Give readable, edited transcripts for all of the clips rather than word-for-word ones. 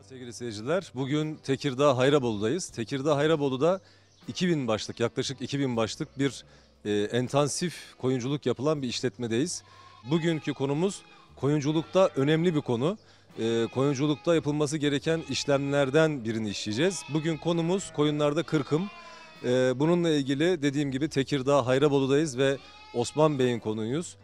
Sevgili seyirciler, bugün Tekirdağ Hayrabolu'dayız. Tekirdağ Hayrabolu'da 2000 başlık, yaklaşık 2000 başlık bir intensif koyunculuk yapılan bir işletmedeyiz. Bugünkü konumuz koyunculukta önemli bir konu. Koyunculukta yapılması gereken işlemlerden birini işleyeceğiz. Bugün konumuz koyunlarda kırkım. Bununla ilgili dediğim gibi Tekirdağ Hayrabolu'dayız ve Osman Bey'in konuğuyuz.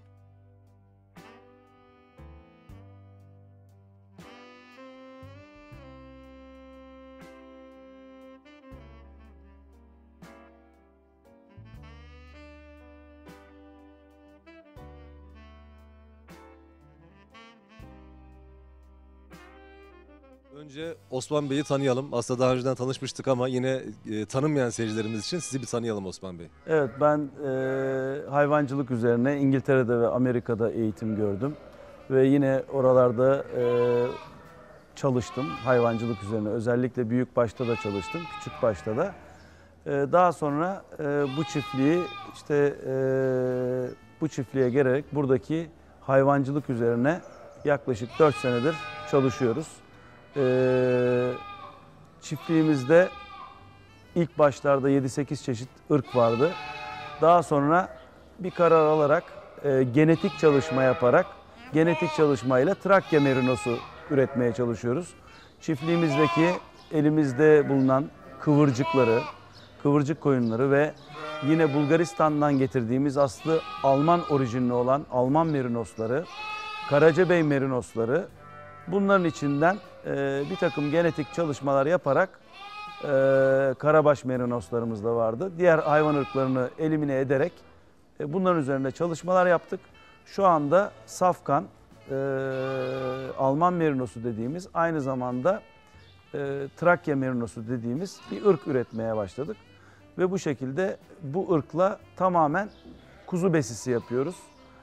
Önce Osman Bey'i tanıyalım. Aslında daha önceden tanışmıştık ama yine tanınmayan seyircilerimiz için sizi bir tanıyalım Osman Bey. Evet, ben hayvancılık üzerine İngiltere'de ve Amerika'da eğitim gördüm. Ve yine oralarda çalıştım hayvancılık üzerine. Özellikle büyük başta da çalıştım, küçük başta da. Daha sonra bu çiftliği bu çiftliğe gelerek buradaki hayvancılık üzerine yaklaşık 4 senedir çalışıyoruz. Çiftliğimizde ilk başlarda 7-8 çeşit ırk vardı. Daha sonra bir karar alarak genetik çalışma yaparak genetik çalışmayla Trakya merinosu üretmeye çalışıyoruz. Çiftliğimizdeki elimizde bulunan kıvırcıkları, kıvırcık koyunları ve yine Bulgaristan'dan getirdiğimiz aslı Alman orijinli olan Alman merinosları, Karacabey merinosları, bunların içinden bir takım genetik çalışmalar yaparak Karabaş merinoslarımız da vardı. Diğer hayvan ırklarını elimine ederek bunların üzerinde çalışmalar yaptık. Şu anda safkan, Alman merinosu dediğimiz, aynı zamanda Trakya merinosu dediğimiz bir ırk üretmeye başladık. Ve bu şekilde bu ırkla tamamen kuzu besisi yapıyoruz.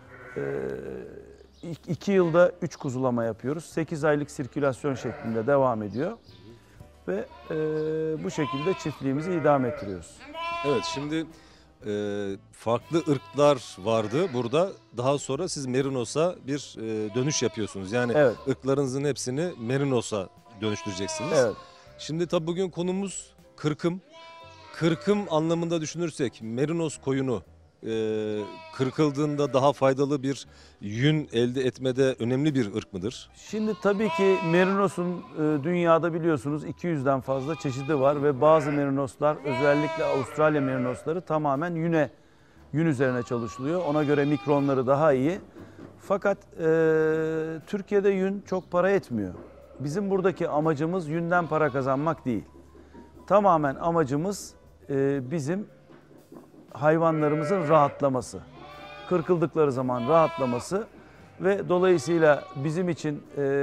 2 yılda 3 kuzulama yapıyoruz. 8 aylık sirkülasyon şeklinde devam ediyor. Ve bu şekilde çiftliğimizi idame ettiriyoruz. Evet, şimdi farklı ırklar vardı burada. Daha sonra siz Merinos'a bir dönüş yapıyorsunuz. Yani Evet. ırklarınızın hepsini Merinos'a dönüştüreceksiniz. Evet. Şimdi tabii bugün konumuz kırkım. Kırkım anlamında düşünürsek Merinos koyunu kırkıldığında daha faydalı bir yün elde etmede önemli bir ırk mıdır? Şimdi tabii ki merinos'un dünyada biliyorsunuz 200'den fazla çeşidi var ve bazı merinoslar, özellikle Avustralya merinosları tamamen yün üzerine çalışılıyor. Ona göre mikronları daha iyi. Fakat Türkiye'de yün çok para etmiyor. Bizim buradaki amacımız yünden para kazanmak değil. Tamamen amacımız bizim hayvanlarımızın rahatlaması. Kırkıldıkları zaman rahatlaması ve dolayısıyla bizim için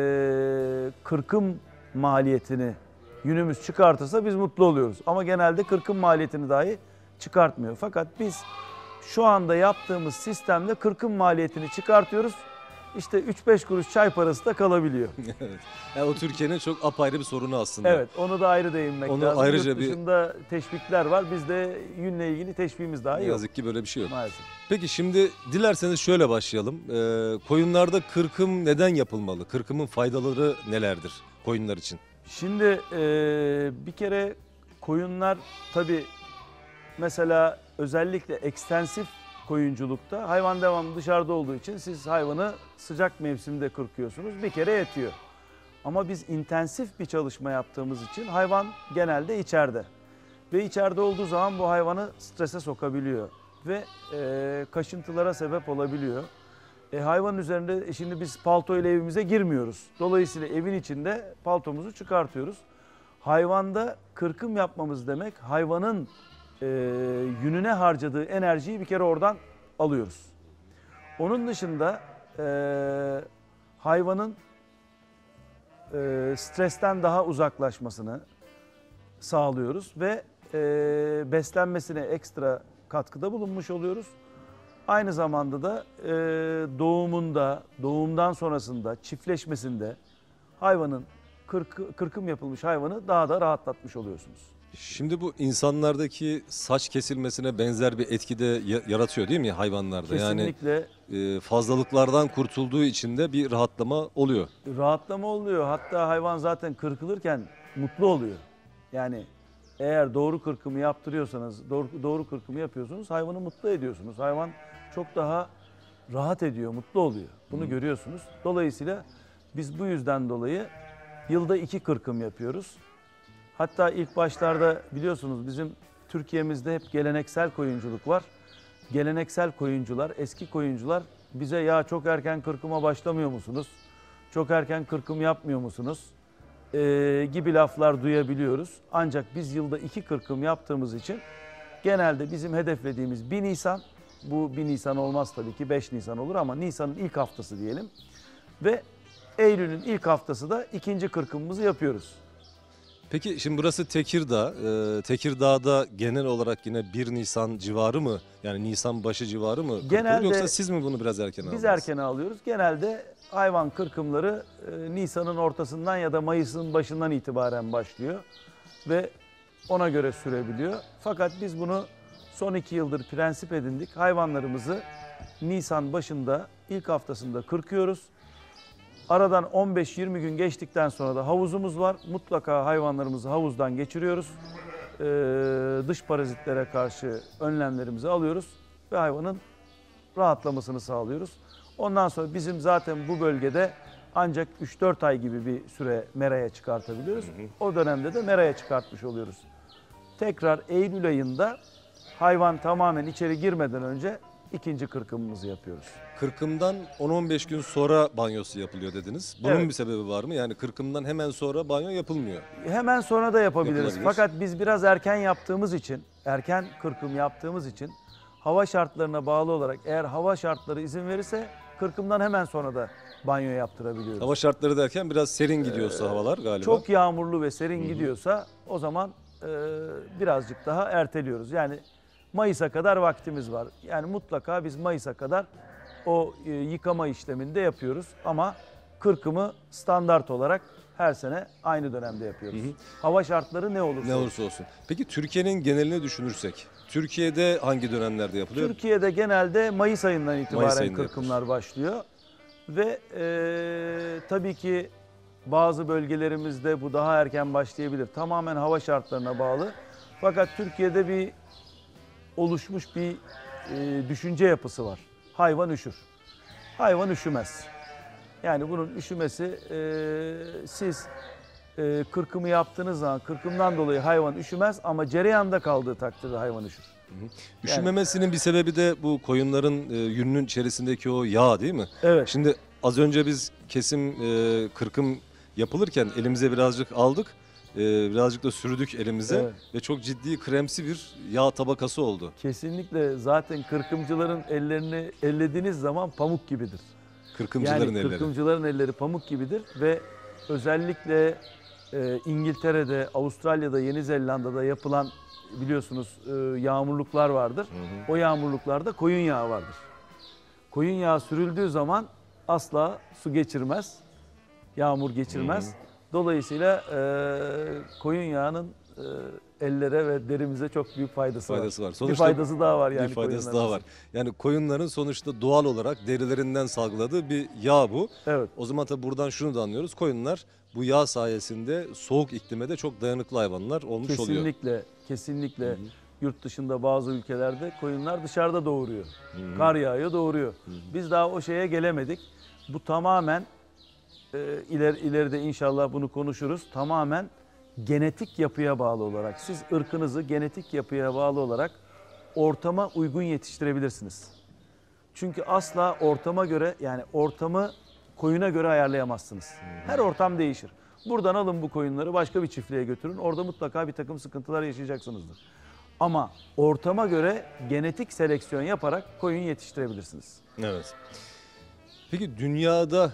kırkım maliyetini yünümüz çıkartırsa biz mutlu oluyoruz. Ama genelde kırkım maliyetini dahi çıkartmıyor. Fakat biz şu anda yaptığımız sistemle kırkım maliyetini çıkartıyoruz. İşte 3-5 kuruş çay parası da kalabiliyor. Evet. Yani o Türkiye'nin çok apayrı bir sorunu aslında. Evet, onu da ayrı değinmek Onu lazım. ayrıca Yurt dışında teşvikler var. Bizde yünle ilgili teşviğimiz dahi Ne yok. yazık ki böyle bir şey yok. Maalesef. Peki şimdi dilerseniz şöyle başlayalım. Koyunlarda kırkım neden yapılmalı? Kırkımın faydaları nelerdir koyunlar için? Şimdi bir kere koyunlar tabii mesela özellikle ekstensif koyunculukta hayvan devamlı dışarıda olduğu için siz hayvanı sıcak mevsimde kırkıyorsunuz. Bir kere yetiyor. Ama biz intensif bir çalışma yaptığımız için hayvan genelde içeride. Ve içeride olduğu zaman bu hayvanı strese sokabiliyor. Ve kaşıntılara sebep olabiliyor. Hayvanın üzerinde şimdi biz palto ile evimize girmiyoruz. Dolayısıyla evin içinde paltomuzu çıkartıyoruz. Hayvanda kırkım yapmamız demek hayvanın yününe harcadığı enerjiyi bir kere oradan alıyoruz. Onun dışında hayvanın stresten daha uzaklaşmasını sağlıyoruz ve beslenmesine ekstra katkıda bulunmuş oluyoruz. Aynı zamanda da doğumunda, doğumdan sonrasında, çiftleşmesinde hayvanın kırkım yapılmış hayvanı daha da rahatlatmış oluyorsunuz. Şimdi bu insanlardaki saç kesilmesine benzer bir etki de yaratıyor değil mi hayvanlarda? Kesinlikle Yani fazlalıklardan kurtulduğu için de bir rahatlama oluyor. rahatlama oluyor. Hatta hayvan zaten kırkılırken mutlu oluyor. Yani eğer doğru kırkımı yaptırıyorsanız, doğru kırkımı yapıyorsunuz, hayvanı mutlu ediyorsunuz. Hayvan çok daha rahat ediyor, mutlu oluyor. Bunu görüyorsunuz. Dolayısıyla biz bu yüzden dolayı yılda 2 kırkım yapıyoruz. Hatta ilk başlarda biliyorsunuz bizim Türkiye'mizde hep geleneksel koyunculuk var. Geleneksel koyuncular, eski koyuncular bize ya çok erken kırkıma başlamıyor musunuz? Çok erken kırkım yapmıyor musunuz? Gibi laflar duyabiliyoruz. Ancak biz yılda 2 kırkım yaptığımız için genelde bizim hedeflediğimiz 1 Nisan, bu 1 Nisan olmaz tabii ki 5 Nisan olur ama Nisan'ın ilk haftası diyelim. Ve Eylül'ün ilk haftası da ikinci kırkımımızı yapıyoruz. Peki şimdi burası Tekirdağ. Tekirdağ'da genel olarak yine 1 Nisan civarı mı? Yani Nisan başı civarı mı? kırkılır, Genelde yoksa siz mi bunu biraz erken aldınız? Biz erken alıyoruz. Genelde hayvan kırkımları Nisan'ın ortasından ya da Mayıs'ın başından itibaren başlıyor. Ve ona göre sürebiliyor. Fakat biz bunu son 2 yıldır prensip edindik. Hayvanlarımızı Nisan başında ilk haftasında kırkıyoruz. Aradan 15-20 gün geçtikten sonra da havuzumuz var. Mutlaka hayvanlarımızı havuzdan geçiriyoruz. Dış parazitlere karşı önlemlerimizi alıyoruz ve hayvanın rahatlamasını sağlıyoruz. Ondan sonra bizim zaten bu bölgede ancak 3-4 ay gibi bir süre meraya çıkartabiliyoruz. O dönemde de meraya çıkartmış oluyoruz. Tekrar Eylül ayında hayvan tamamen içeri girmeden önce ikinci kırkımımızı yapıyoruz. Kırkımdan 10-15 gün sonra banyosu yapılıyor dediniz. Bunun Evet. bir sebebi var mı? Yani kırkımdan hemen sonra banyo yapılmıyor. Hemen sonra da yapabiliriz. Yapılabilir. Fakat biz biraz erken yaptığımız için, erken kırkım yaptığımız için hava şartlarına bağlı olarak eğer hava şartları izin verirse kırkımdan hemen sonra da banyo yaptırabiliyoruz. Hava şartları derken biraz serin gidiyorsa havalar galiba. Çok yağmurlu ve serin gidiyorsa o zaman birazcık daha erteliyoruz. Yani Mayıs'a kadar vaktimiz var. Yani mutlaka biz Mayıs'a kadar o yıkama işlemini de yapıyoruz. Ama kırkımı standart olarak her sene aynı dönemde yapıyoruz. Hava şartları ne olursa Ne olsun. olursa olsun. Peki Türkiye'nin genelini düşünürsek, Türkiye'de hangi dönemlerde yapılıyor? Türkiye'de genelde Mayıs ayından itibaren Mayıs ayında kırkımlar başlıyor. Ve tabii ki bazı bölgelerimizde bu daha erken başlayabilir. Tamamen hava şartlarına bağlı. Fakat Türkiye'de bir oluşmuş bir düşünce yapısı var. Hayvan üşür. Hayvan üşümez. Yani bunun üşümesi siz kırkımı yaptığınız zaman kırkımdan dolayı hayvan üşümez ama cereyanda kaldığı takdirde hayvan üşür. Üşümemesinin bir sebebi de bu koyunların yününün içerisindeki o yağ değil mi? Evet. Şimdi az önce biz kesim kırkım yapılırken elimize birazcık aldık. Birazcık da sürdük elimize Evet. ve çok ciddi kremsi bir yağ tabakası oldu. Kesinlikle zaten kırkımcıların ellerini ellediğiniz zaman pamuk gibidir. Kırkımcıların Yani elleri. kırkımcıların elleri pamuk gibidir ve özellikle İngiltere'de, Avustralya'da, Yeni Zelanda'da yapılan biliyorsunuz yağmurluklar vardır. O yağmurluklarda koyun yağı vardır. Koyun yağı sürüldüğü zaman asla su geçirmez, yağmur geçirmez. Dolayısıyla koyun yağının ellere ve derimize çok büyük faydası var. Faydası var. Bir Sonuçta faydası daha var yani bir faydası koyunların. daha var. Yani koyunların sonuçta doğal olarak derilerinden salgıladığı bir yağ bu. Evet. O zaman tabii buradan şunu da anlıyoruz. Koyunlar bu yağ sayesinde soğuk iklime de çok dayanıklı hayvanlar olmuş oluyor. Kesinlikle, kesinlikle. Yurt dışında bazı ülkelerde koyunlar dışarıda doğuruyor. Kar yağıyor, doğuruyor. Biz daha o şeye gelemedik. Bu tamamen ileride inşallah bunu konuşuruz. Tamamen genetik yapıya bağlı olarak. Siz ırkınızı genetik yapıya bağlı olarak ortama uygun yetiştirebilirsiniz. Çünkü asla ortama göre yani ortamı koyuna göre ayarlayamazsınız. Her ortam değişir. Buradan alın bu koyunları başka bir çiftliğe götürün. Orada mutlaka bir takım sıkıntılar yaşayacaksınızdır. Ama ortama göre genetik seleksiyon yaparak koyun yetiştirebilirsiniz. Evet. Peki dünyada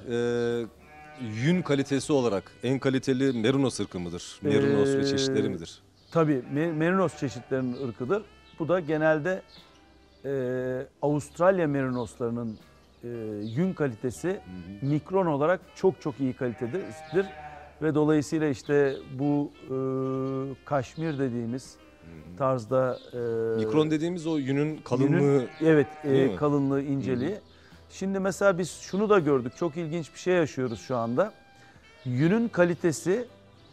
yün kalitesi olarak en kaliteli Merinos ırkı mıdır? Merinos ve çeşitleri midir? Tabii Merinos çeşitlerinin ırkıdır. Bu da genelde Avustralya Merinoslarının yün kalitesi mikron olarak çok çok iyi kalitedir. Ve dolayısıyla işte bu kaşmir dediğimiz tarzda Mikron dediğimiz o yünün kalınlığı yünün, evet, değil mi? kalınlığı, inceliği. Şimdi mesela biz şunu da gördük. Çok ilginç bir şey yaşıyoruz şu anda. Yünün kalitesi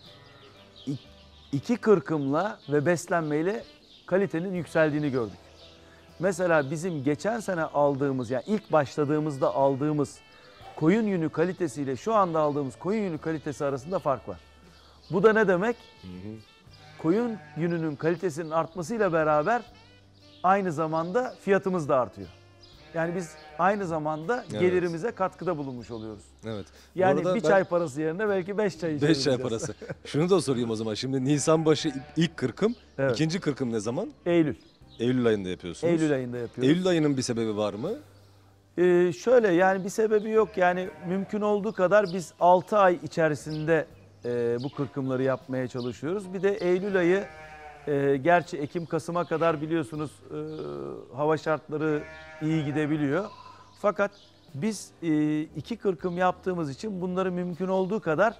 iki kırkımla ve beslenmeyle kalitenin yükseldiğini gördük. Mesela bizim geçen sene aldığımız, yani ilk başladığımızda aldığımız koyun yünü kalitesiyle şu anda aldığımız koyun yünü kalitesi arasında fark var. Bu da ne demek? Koyun yününün kalitesinin artmasıyla beraber aynı zamanda fiyatımız da artıyor. Yani biz aynı zamanda Evet. gelirimize katkıda bulunmuş oluyoruz. Evet. Bu Yani arada bir ben- çay parası yerine belki 5 çay 5 içebiliriz. çay parası. Şunu da sorayım o zaman. Şimdi Nisan başı ilk kırkım, Evet. ikinci kırkım ne zaman? Eylül. Eylül ayında yapıyorsunuz. Eylül ayında yapıyoruz. Eylül ayının bir sebebi var mı? Şöyle, yani bir sebebi yok. Yani mümkün olduğu kadar biz 6 ay içerisinde bu kırkımları yapmaya çalışıyoruz. Bir de Eylül ayı, gerçi Ekim-Kasım'a kadar biliyorsunuz hava şartları iyi gidebiliyor. Fakat biz 2 kırkım yaptığımız için bunları mümkün olduğu kadar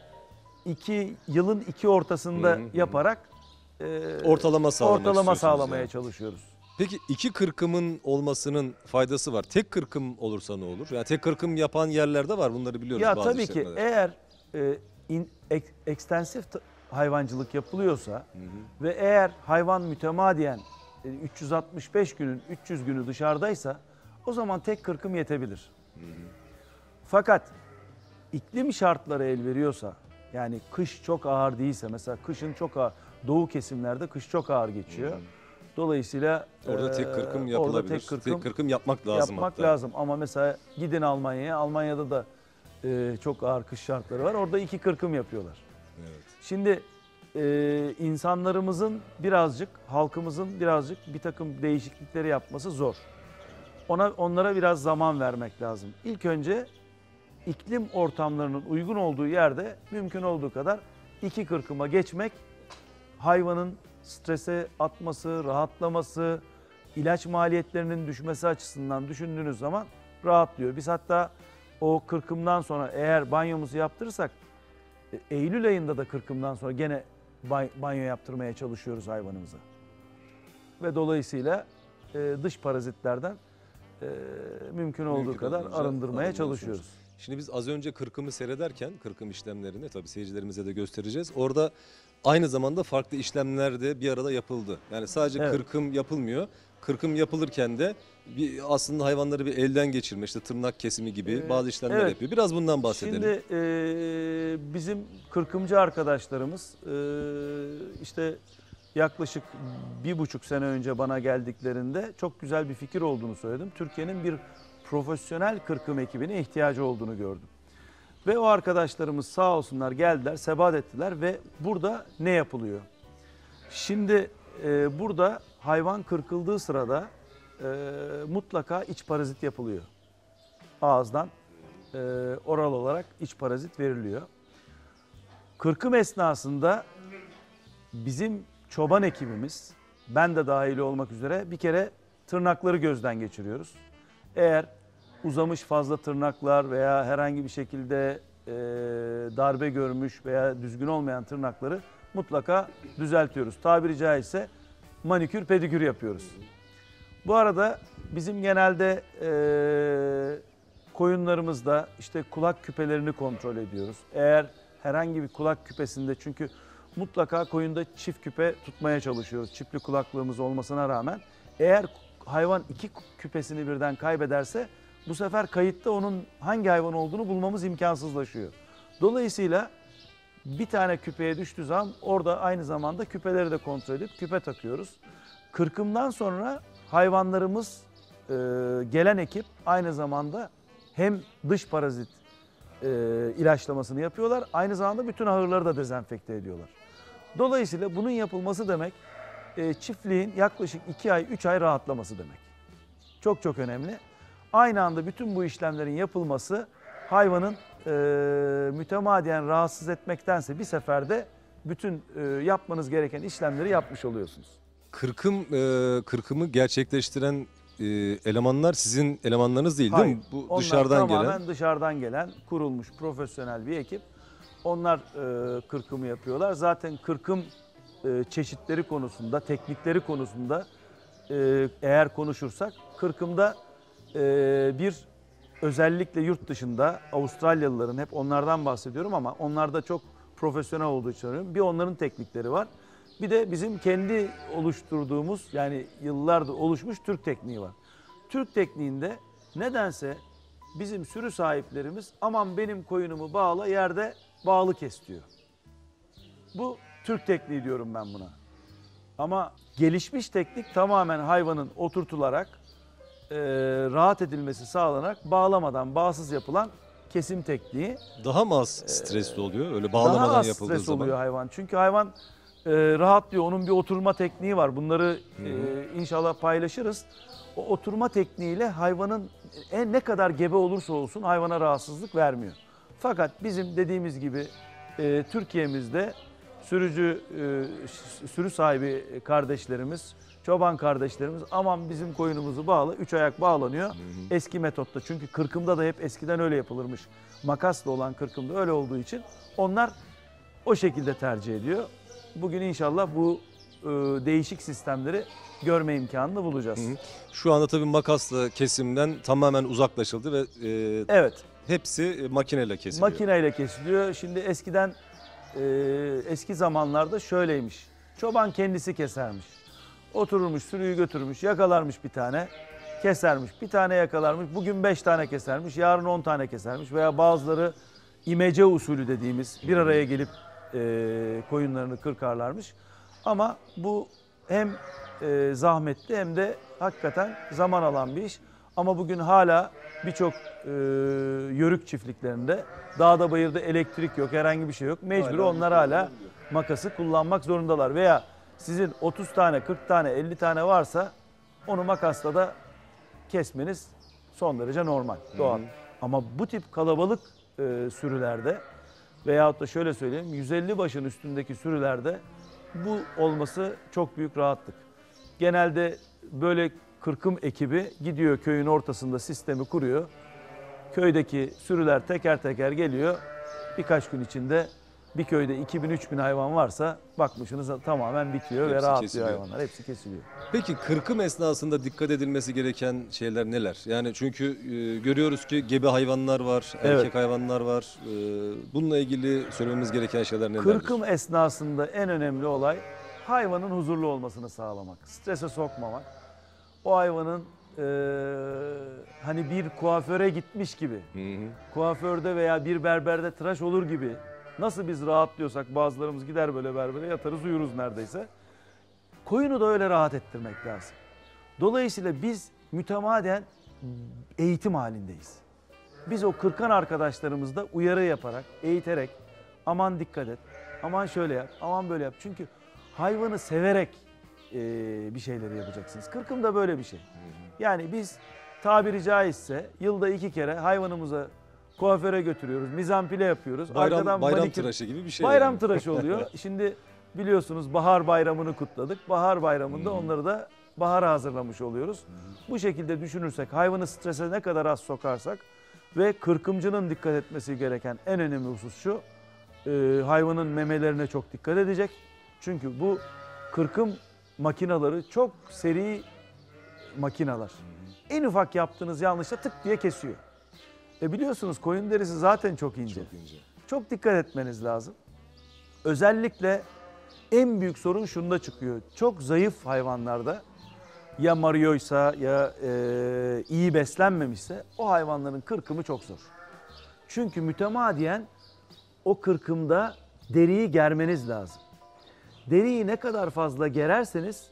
yılın iki ortasında yaparak Ortalama sağlamak ortalama istiyorsunuz sağlamaya yani. çalışıyoruz. Peki iki kırkımın olmasının faydası var. Tek kırkım olursa ne olur? Yani tek kırkım yapan yerlerde var. Bunları biliyoruz Ya bazı tabii ki işletmeler. eğer ekstensif hayvancılık yapılıyorsa ve eğer hayvan mütemadiyen 365 günün 300 günü dışarıdaysa o zaman tek kırkım yetebilir. Fakat iklim şartları el veriyorsa, yani kış çok ağır değilse, mesela kışın çok ağır, doğu kesimlerde kış çok ağır geçiyor. Dolayısıyla Orada tek kırkım yapılabilir. Orada Tek kırkım yapmak lazım yapmak hatta. lazım. Ama mesela gidin Almanya'ya. Almanya'da da çok ağır kış şartları var. Orada 2 kırkım yapıyorlar. Evet. Şimdi insanlarımızın birazcık, halkımızın birazcık bir takım değişiklikleri yapması zor. Onlara biraz zaman vermek lazım. İlk önce iklim ortamlarının uygun olduğu yerde mümkün olduğu kadar 2 kırkıma geçmek, hayvanın strese atması, rahatlaması, ilaç maliyetlerinin düşmesi açısından düşündüğünüz zaman rahatlıyor. Biz hatta o kırkımdan sonra eğer banyomuzu yaptırırsak Eylül ayında da kırkımdan sonra gene banyo yaptırmaya çalışıyoruz hayvanımıza. Ve dolayısıyla dış parazitlerden mümkün olduğu kadar olduğunca arındırmaya arındırıyorsunuz. çalışıyoruz. Şimdi biz az önce kırkımı seyrederken, kırkım işlemlerini tabii seyircilerimize de göstereceğiz. Orada aynı zamanda farklı işlemler de bir arada yapıldı. Yani sadece Evet. kırkım yapılmıyor. Kırkım yapılırken de aslında hayvanları bir elden geçirme, işte tırnak kesimi gibi bazı işlemler evet. yapıyor. Biraz bundan bahsedelim. Şimdi bizim kırkımcı arkadaşlarımız işte yaklaşık 1,5 sene önce bana geldiklerinde çok güzel bir fikir olduğunu söyledim. Türkiye'nin bir profesyonel kırkım ekibine ihtiyacı olduğunu gördüm. Ve o arkadaşlarımız sağ olsunlar geldiler, sebat ettiler ve burada ne yapılıyor? Şimdi burada hayvan kırkıldığı sırada mutlaka iç parazit yapılıyor. Ağızdan oral olarak iç parazit veriliyor. Kırkım esnasında bizim çoban ekibimiz, ben de dahil olmak üzere bir kere tırnakları gözden geçiriyoruz. Eğer uzamış fazla tırnaklar veya herhangi bir şekilde darbe görmüş veya düzgün olmayan tırnakları mutlaka düzeltiyoruz. Tabiri caizse manikür pedikür yapıyoruz. Bu arada bizim genelde koyunlarımızda işte kulak küpelerini kontrol ediyoruz. Eğer herhangi bir kulak küpesinde, çünkü mutlaka koyunda çift küpe tutmaya çalışıyoruz. Çiftli kulaklığımız olmasına rağmen eğer hayvan 2 küpesini birden kaybederse bu sefer kayıtta onun hangi hayvan olduğunu bulmamız imkansızlaşıyor. Dolayısıyla bir tane küpeye düştüğü zaman orada aynı zamanda küpeleri de kontrol edip küpe takıyoruz. Kırkımdan sonra hayvanlarımız, gelen ekip aynı zamanda hem dış parazit ilaçlamasını yapıyorlar, aynı zamanda bütün ahırları da dezenfekte ediyorlar. Dolayısıyla bunun yapılması demek çiftliğin yaklaşık 2 ay 3 ay rahatlaması demek. Çok çok önemli. Aynı anda bütün bu işlemlerin yapılması hayvanın mütemadiyen rahatsız etmektense bir seferde bütün yapmanız gereken işlemleri yapmış oluyorsunuz. Kırkımı gerçekleştiren elemanlar sizin elemanlarınız değil, Hayır, değil mi? Bu onlar dışarıdan tamamen gelen. dışarıdan gelen kurulmuş profesyonel bir ekip. Onlar kırkımı yapıyorlar. Zaten kırkım çeşitleri konusunda, teknikleri konusunda eğer konuşursak kırkımda bir özellikle yurt dışında Avustralyalıların, hep onlardan bahsediyorum ama onlar da çok profesyonel olduğu için söylüyorum. Bir onların teknikleri var. Bir de bizim kendi oluşturduğumuz, yani yıllardır oluşmuş Türk tekniği var. Türk tekniğinde nedense bizim sürü sahiplerimiz aman benim koyunumu bağla, yerde bağlı kes diyor. Bu Türk tekniği diyorum ben buna. Ama gelişmiş teknik tamamen hayvanın oturtularak rahat edilmesi sağlanarak bağlamadan bağsız yapılan kesim tekniği. Daha mı az stresli oluyor öyle Daha bağlamadan az yapıldığı stres zaman? oluyor hayvan. Çünkü hayvan rahatlıyor. Onun bir oturma tekniği var. Bunları inşallah paylaşırız. O oturma tekniğiyle hayvanın ne kadar gebe olursa olsun hayvana rahatsızlık vermiyor. Fakat bizim dediğimiz gibi Türkiye'mizde sürü sahibi kardeşlerimiz, çoban kardeşlerimiz aman bizim koyunumuzu bağla, 3 ayak bağlanıyor. Eski metotta, çünkü kırkımda da hep eskiden öyle yapılırmış. Makasla olan kırkımda öyle olduğu için onlar o şekilde tercih ediyor. Bugün inşallah bu değişik sistemleri görme imkanını bulacağız. Şu anda tabii makasla kesimden tamamen uzaklaşıldı ve Evet, hepsi makineyle kesiliyor. makineyle kesiliyor. Şimdi eskiden eski zamanlarda şöyleymiş. Çoban kendisi kesermiş. Otururmuş, sürüyü götürmüş, yakalarmış bir tane, kesermiş. Bir tane yakalarmış. Bugün 5 tane kesermiş, yarın 10 tane kesermiş. Veya bazıları imece usulü dediğimiz bir araya gelip koyunlarını kırkarlarmış. Ama bu hem zahmetli hem de hakikaten zaman alan bir iş. Ama bugün hala birçok yörük çiftliklerinde dağda bayırda elektrik yok, herhangi bir şey yok. Mecbur onlar hala makası kullanmak zorundalar. Veya sizin 30 tane, 40 tane, 50 tane varsa onu makasla da kesmeniz son derece normal, doğal. Ama bu tip kalabalık sürülerde veyahut da şöyle söyleyeyim, 150 başın üstündeki sürülerde bu olması çok büyük rahatlık. Genelde böyle kırkım ekibi gidiyor köyün ortasında sistemi kuruyor. Köydeki sürüler teker teker geliyor. Birkaç gün içinde bir köyde 2000-3000 hayvan varsa bakmışsınız tamamen bitiyor ve Hepsi rahatlıyor kesiliyor. hayvanlar. Hepsi kesiliyor. Peki kırkım esnasında dikkat edilmesi gereken şeyler neler? Yani çünkü görüyoruz ki gebe hayvanlar var, Evet. erkek hayvanlar var. Bununla ilgili söylememiz gereken şeyler nelerdir? Kırkım esnasında en önemli olay hayvanın huzurlu olmasını sağlamak. Strese sokmamak. O hayvanın hani bir kuaföre gitmiş gibi, kuaförde veya bir berberde tıraş olur gibi nasıl biz rahatlıyorsak bazılarımız gider böyle berbere yatarız uyuruz neredeyse. Koyunu da öyle rahat ettirmek lazım. Dolayısıyla biz mütemadiyen eğitim halindeyiz. Biz o kırkan arkadaşlarımızda uyarı yaparak, eğiterek aman dikkat et, aman şöyle yap, aman böyle yap. Çünkü hayvanı severek bir şeyleri yapacaksınız. Kırkım da böyle bir şey. Yani biz tabiri caizse yılda 2 kere hayvanımıza kuaföre götürüyoruz, mizampile yapıyoruz. Bayram manikür, tıraşı gibi bir şey. bayram yani. tıraşı oluyor. Şimdi biliyorsunuz bahar bayramını kutladık. Bahar bayramında onları da bahara hazırlamış oluyoruz. Bu şekilde düşünürsek hayvanı strese ne kadar az sokarsak ve kırkımcının dikkat etmesi gereken en önemli husus şu. Hayvanın memelerine çok dikkat edecek. Çünkü bu kırkım makinaları çok seri makinalar. En ufak yaptığınız yanlışla tık diye kesiyor. Biliyorsunuz koyun derisi zaten çok ince. Çok ince. Çok dikkat etmeniz lazım. Özellikle en büyük sorun şunda çıkıyor. Çok zayıf hayvanlarda ya marioysa ya iyi beslenmemişse o hayvanların kırkımı çok zor. Çünkü mütemadiyen o kırkımda deriyi germeniz lazım. Deriyi ne kadar fazla gererseniz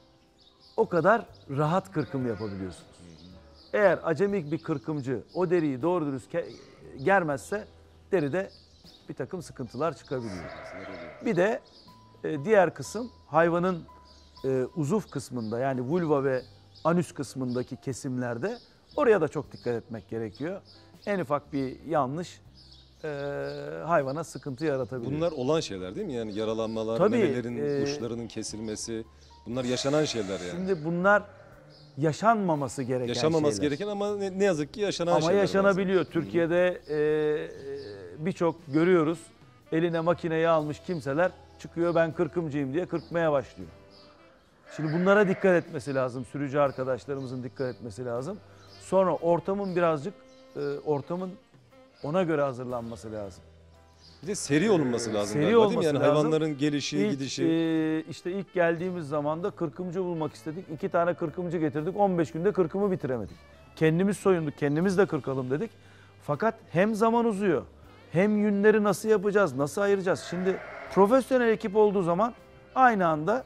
o kadar rahat kırkım yapabiliyorsunuz. Eğer acemik bir kırkımcı o deriyi doğru dürüst germezse deride bir takım sıkıntılar çıkabiliyor. Bir de diğer kısım hayvanın uzuv kısmında, yani vulva ve anüs kısmındaki kesimlerde oraya da çok dikkat etmek gerekiyor. En ufak bir yanlış hayvana sıkıntı yaratabilir. Bunlar olan şeyler değil mi? Yani yaralanmalar, Tabii, memelerin uçlarının kesilmesi, bunlar yaşanan şeyler yani. Şimdi bunlar yaşanmaması gereken Yaşamaması şeyler. gereken ama ne yazık ki yaşanan Ama şeyler. yaşanabiliyor. Türkiye'de birçok görüyoruz. eline makineyi almış kimseler çıkıyor ben kırkımcıyım diye kırkmaya başlıyor. Şimdi bunlara dikkat etmesi lazım. Sürücü arkadaşlarımızın dikkat etmesi lazım. Sonra ortamın birazcık ortamın ona göre hazırlanması lazım. Bir de seri olunması lazım Seri galiba, değil mi? olması Yani lazım. hayvanların gelişi, gidişi. İşte ilk geldiğimiz zaman da kırkımcı bulmak istedik. 2 tane kırkımcı getirdik. 15 günde kırkımı bitiremedik. Kendimiz soyunduk, kendimiz de kırkalım dedik. Fakat hem zaman uzuyor, hem yünleri nasıl yapacağız, nasıl ayıracağız? Şimdi profesyonel ekip olduğu zaman aynı anda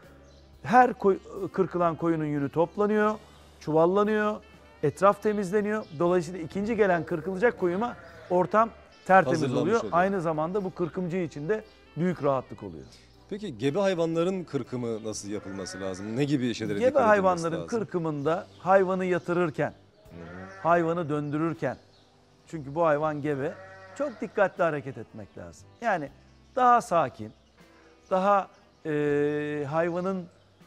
her kırkılan koyunun yünü toplanıyor, çuvallanıyor, etraf temizleniyor. Dolayısıyla ikinci gelen kırkılacak koyuna ortam tertemiz Hazırlanmış oluyor. oluyor. Aynı zamanda bu kırkımcı için de büyük rahatlık oluyor. Peki gebe hayvanların kırkımı nasıl yapılması lazım? Ne gibi şeylere Gebe dikkat edilmesi hayvanların lazım? kırkımında hayvanı yatırırken, hayvanı döndürürken, çünkü bu hayvan gebe, çok dikkatli hareket etmek lazım. Yani daha sakin, daha hayvanın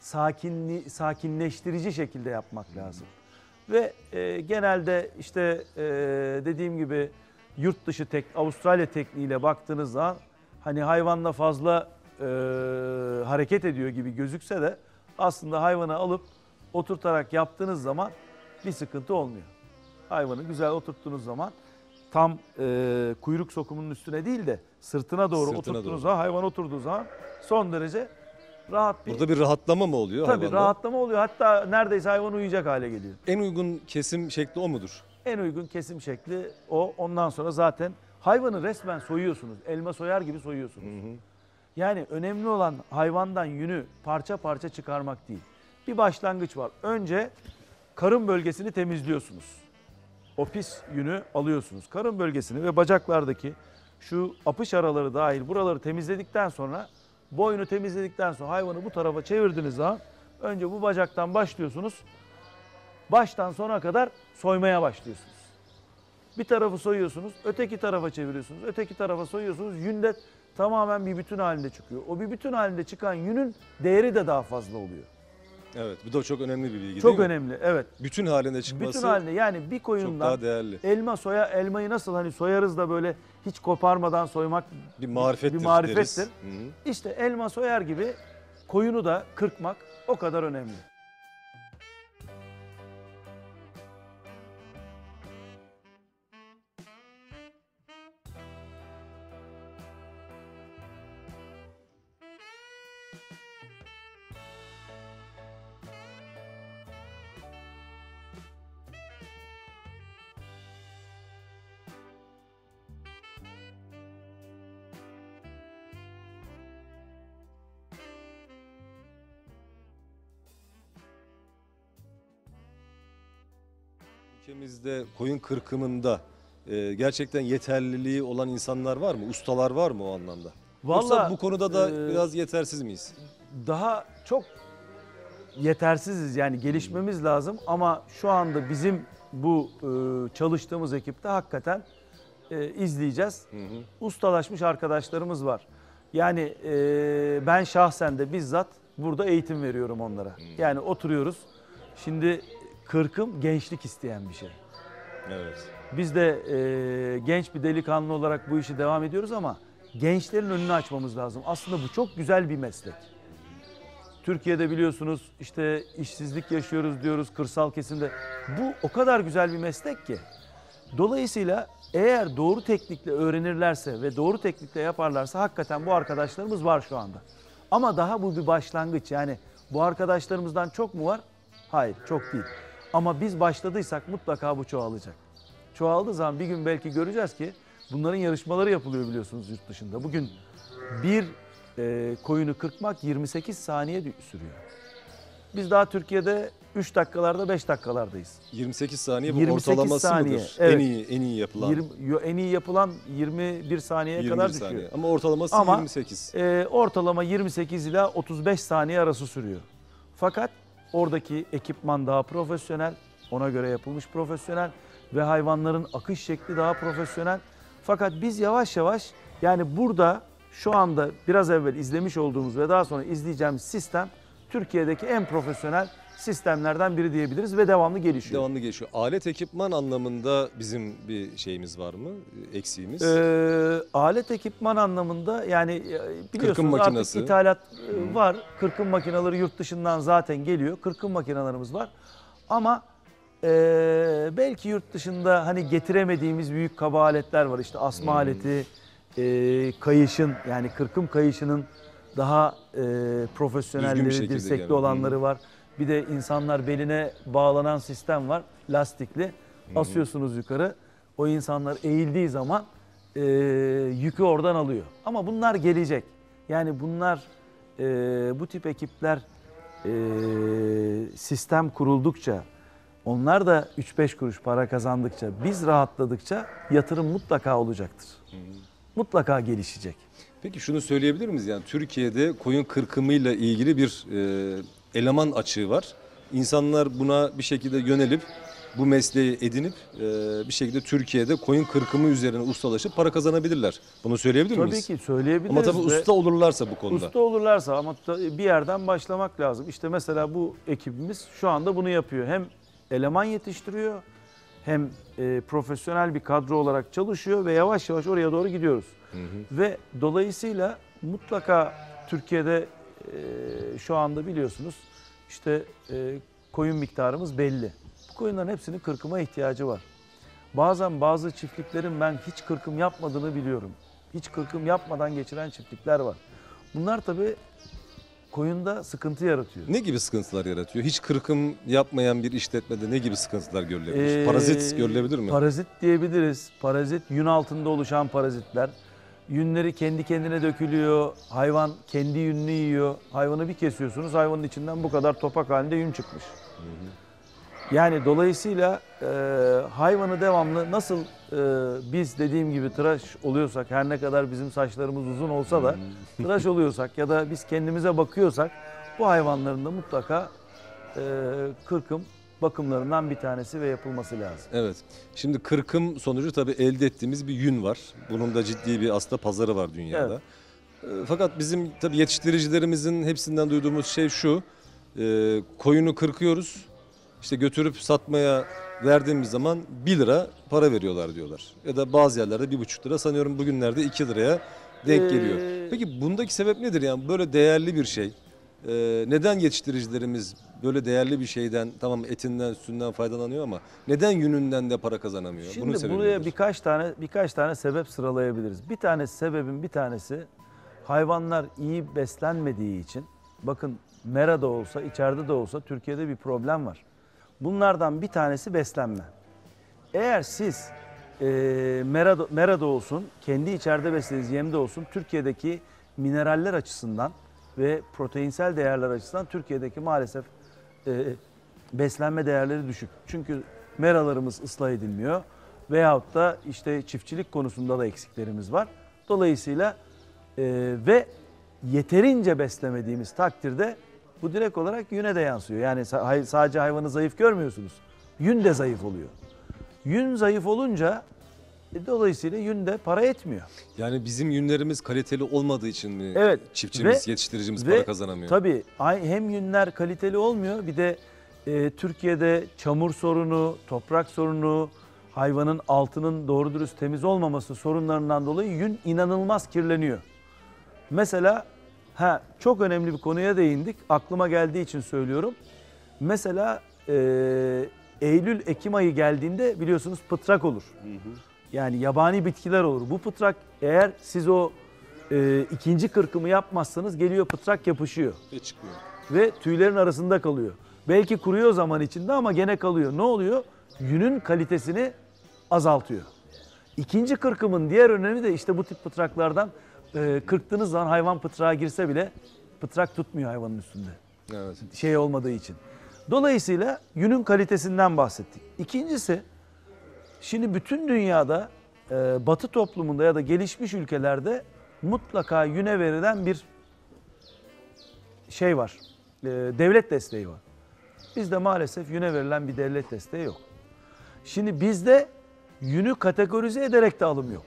sakinleştirici şekilde yapmak lazım. Ve genelde işte dediğim gibi yurt dışı Avustralya tekniğiyle baktığınız zaman hani hayvanla fazla hareket ediyor gibi gözükse de aslında hayvanı alıp oturtarak yaptığınız zaman bir sıkıntı olmuyor. Hayvanı güzel oturttuğunuz zaman tam kuyruk sokumunun üstüne değil de sırtına doğru oturttuğunuz zaman, hayvan oturduğu zaman son derece rahat bir... Burada bir rahatlama mı oluyor Tabii hayvanda? rahatlama oluyor. Hatta neredeyse hayvan uyuyacak hale geliyor. En uygun kesim şekli o mudur? En uygun kesim şekli o. Ondan sonra zaten hayvanı resmen soyuyorsunuz. Elma soyar gibi soyuyorsunuz. Yani önemli olan hayvandan yünü parça parça çıkarmak değil. Bir başlangıç var. Önce karın bölgesini temizliyorsunuz. O pis yünü alıyorsunuz. Karın bölgesini ve bacaklardaki şu apış araları dahil buraları temizledikten sonra, boynu temizledikten sonra hayvanı bu tarafa çevirdiğiniz zaman önce bu bacaktan başlıyorsunuz. Baştan sona kadar soymaya başlıyorsunuz. Bir tarafı soyuyorsunuz, öteki tarafa çeviriyorsunuz, öteki tarafa soyuyorsunuz. Yün de tamamen bir bütün halinde çıkıyor. O bir bütün halinde çıkan yünün değeri de daha fazla oluyor. Evet, bu da çok önemli bir bilgi Çok değil mi? önemli, evet. Bütün halinde çıkması Bütün halinde yani bir çok koyundan daha değerli. elmayı nasıl hani soyarız da böyle hiç koparmadan soymak Bir marifettir. bir marifettir. deriz. Hı hı. İşte elma soyar gibi koyunu da kırkmak o kadar önemli. Ülkemizde koyun kırkımında gerçekten yeterliliği olan insanlar var mı? Ustalar var mı o anlamda? Yoksa Vallahi bu konuda da biraz yetersiz miyiz? daha çok yetersiziz yani gelişmemiz lazım ama şu anda bizim bu çalıştığımız ekipte hakikaten izleyeceğiz. Ustalaşmış arkadaşlarımız var. Yani ben şahsen de bizzat burada eğitim veriyorum onlara. Yani oturuyoruz. Şimdi kırkım gençlik isteyen bir şey. Evet. Biz de genç bir delikanlı olarak bu işi devam ediyoruz ama gençlerin önünü açmamız lazım. Aslında bu çok güzel bir meslek. Türkiye'de biliyorsunuz işte işsizlik yaşıyoruz diyoruz kırsal kesimde. Bu o kadar güzel bir meslek ki. Dolayısıyla eğer doğru teknikle öğrenirlerse ve doğru teknikle yaparlarsa hakikaten bu arkadaşlarımız var şu anda. Ama daha bu bir başlangıç. Yani bu arkadaşlarımızdan çok mu var? Hayır, çok değil. Ama biz başladıysak mutlaka bu çoğalacak. Çoğaldığı zaman bir gün belki göreceğiz ki bunların yarışmaları yapılıyor biliyorsunuz yurt dışında. Bugün bir koyunu kırpmak 28 saniye sürüyor. Biz daha Türkiye'de 3 dakikalarda 5 dakikalardayız. 28 saniye bu 28 ortalaması saniye, mıdır? evet. En iyi yapılan. En iyi yapılan 21 saniyeye 21 kadar saniye. düşüyor. Ama ortalaması Ama 28. Ortalama 28 ila 35 saniye arası sürüyor. Fakat oradaki ekipman daha profesyonel, ona göre yapılmış profesyonel ve hayvanların akış şekli daha profesyonel. Fakat biz yavaş yavaş yani burada şu anda biraz evvel izlemiş olduğumuz ve daha sonra izleyeceğimiz sistem Türkiye'deki en profesyonel sistemlerden biri diyebiliriz ve devamlı gelişiyor. Devamlı gelişiyor. Alet ekipman anlamında bizim bir şeyimiz var mı? Eksiğimiz? Alet ekipman anlamında yani Kırkım biliyorsunuz makinesi. artık ithalat var. Kırkım makineleri yurt dışından zaten geliyor. Kırkım makinelerimiz var. Ama belki yurt dışında hani getiremediğimiz büyük kaba aletler var. İşte asma aleti, kayışın yani kırkım kayışının daha Düzgün bir profesyonelleri, şekilde dirsekli yani. olanları var. Bir de insanlar beline bağlanan sistem var. Lastikli. Asıyorsunuz yukarı. O insanlar eğildiği zaman yükü oradan alıyor. Ama bunlar gelecek. Yani bunlar bu tip ekipler sistem kuruldukça, onlar da 3-5 kuruş para kazandıkça, biz rahatladıkça yatırım mutlaka olacaktır. Mutlaka gelişecek. Peki şunu söyleyebilir miyiz? Yani Türkiye'de koyun kırkımıyla ilgili bir eleman açığı var. İnsanlar buna bir şekilde yönelip bu mesleği edinip bir şekilde Türkiye'de koyun kırkımı üzerine ustalaşıp para kazanabilirler. Bunu söyleyebilir Tabii miyiz? ki söyleyebiliriz. Ama tabii ve usta olurlarsa bu konuda. usta olurlarsa ama bir yerden başlamak lazım. İşte mesela bu ekibimiz şu anda bunu yapıyor. Hem eleman yetiştiriyor hem profesyonel bir kadro olarak çalışıyor ve yavaş yavaş oraya doğru gidiyoruz. Ve dolayısıyla mutlaka Türkiye'de şu anda biliyorsunuz işte koyun miktarımız belli. Bu koyunların hepsinin kırkıma ihtiyacı var. Bazen bazı çiftliklerin ben hiç kırkım yapmadığını biliyorum. Hiç kırkım yapmadan geçiren çiftlikler var. Bunlar tabii koyunda sıkıntı yaratıyor. Ne gibi sıkıntılar yaratıyor? Hiç kırkım yapmayan bir işletmede ne gibi sıkıntılar görülebilir? Parazit görülebilir mi? Parazit diyebiliriz. Parazit, yün altında oluşan parazitler. Yünleri kendi kendine dökülüyor. Hayvan kendi yününü yiyor. Hayvanı bir kesiyorsunuz, hayvanın içinden bu kadar topak halinde yün çıkmış. Yani dolayısıyla hayvanı devamlı nasıl biz dediğim gibi tıraş oluyorsak, her ne kadar bizim saçlarımız uzun olsa da tıraş oluyorsak ya da biz kendimize bakıyorsak bu hayvanların da mutlaka kırkım bakımlarından bir tanesi ve yapılması lazım. Evet. Şimdi kırkım sonucu tabii elde ettiğimiz bir yün var. Bunun da ciddi bir aslında pazarı var dünyada. Fakat bizim tabii yetiştiricilerimizin hepsinden duyduğumuz şey şu. Koyunu kırkıyoruz. İşte götürüp satmaya verdiğimiz zaman 1 lira para veriyorlar diyorlar. Ya da bazı yerlerde 1,5 lira, sanıyorum bugünlerde 2 liraya denk geliyor. Peki bundaki sebep nedir? Yani böyle değerli bir şey. Neden yetiştiricilerimiz böyle değerli bir şeyden, tamam etinden, sütünden faydalanıyor ama neden yününden de para kazanamıyor? Bunun Şimdi sebebi buraya nedir? birkaç tane sebep sıralayabiliriz. Sebebin bir tanesi hayvanlar iyi beslenmediği için. Bakın merada olsa, içeride de olsa Türkiye'de bir problem var. Bunlardan bir tanesi beslenme. Eğer siz merada olsun, kendi içeride beslediğiniz yemde olsun, Türkiye'deki mineraller açısından ve proteinsel değerler açısından Türkiye'deki maalesef beslenme değerleri düşük. Çünkü meralarımız ıslah edilmiyor veyahut da işte çiftçilik konusunda da eksiklerimiz var. Dolayısıyla ve yeterince beslemediğimiz takdirde bu direkt olarak yüne de yansıyor. Yani sadece hayvanı zayıf görmüyorsunuz. Yün de zayıf oluyor. Yün zayıf olunca dolayısıyla yün de para etmiyor. Yani bizim yünlerimiz kaliteli olmadığı için mi Evet. çiftçimiz, yetiştiricimiz para kazanamıyor? Tabii hem yünler kaliteli olmuyor, bir de Türkiye'de çamur sorunu, toprak sorunu, hayvanın altının doğru dürüst temiz olmaması sorunlarından dolayı yün inanılmaz kirleniyor. Mesela çok önemli bir konuya değindik. Aklıma geldiği için söylüyorum. Mesela Eylül-Ekim ayı geldiğinde biliyorsunuz pıtrak olur. Yani yabani bitkiler olur. Bu pıtrak, eğer siz o ikinci kırkımı yapmazsanız geliyor pıtrak yapışıyor. Ve çıkmıyor. Ve tüylerin arasında kalıyor. Belki kuruyor zaman içinde ama gene kalıyor. Ne oluyor? Yünün kalitesini azaltıyor. İkinci kırkımın diğer önemi de işte bu tip pıtraklardan kırktığınız zaman hayvan pıtrağa girse bile pıtrak tutmuyor hayvanın üstünde. Evet. Şey olmadığı için. Dolayısıyla yünün kalitesinden bahsettik. İkincisi, şimdi bütün dünyada Batı toplumunda ya da gelişmiş ülkelerde mutlaka yüne verilen bir şey var. Devlet desteği var. Bizde maalesef yüne verilen bir devlet desteği yok. Şimdi bizde yünü kategorize ederek de alım yok.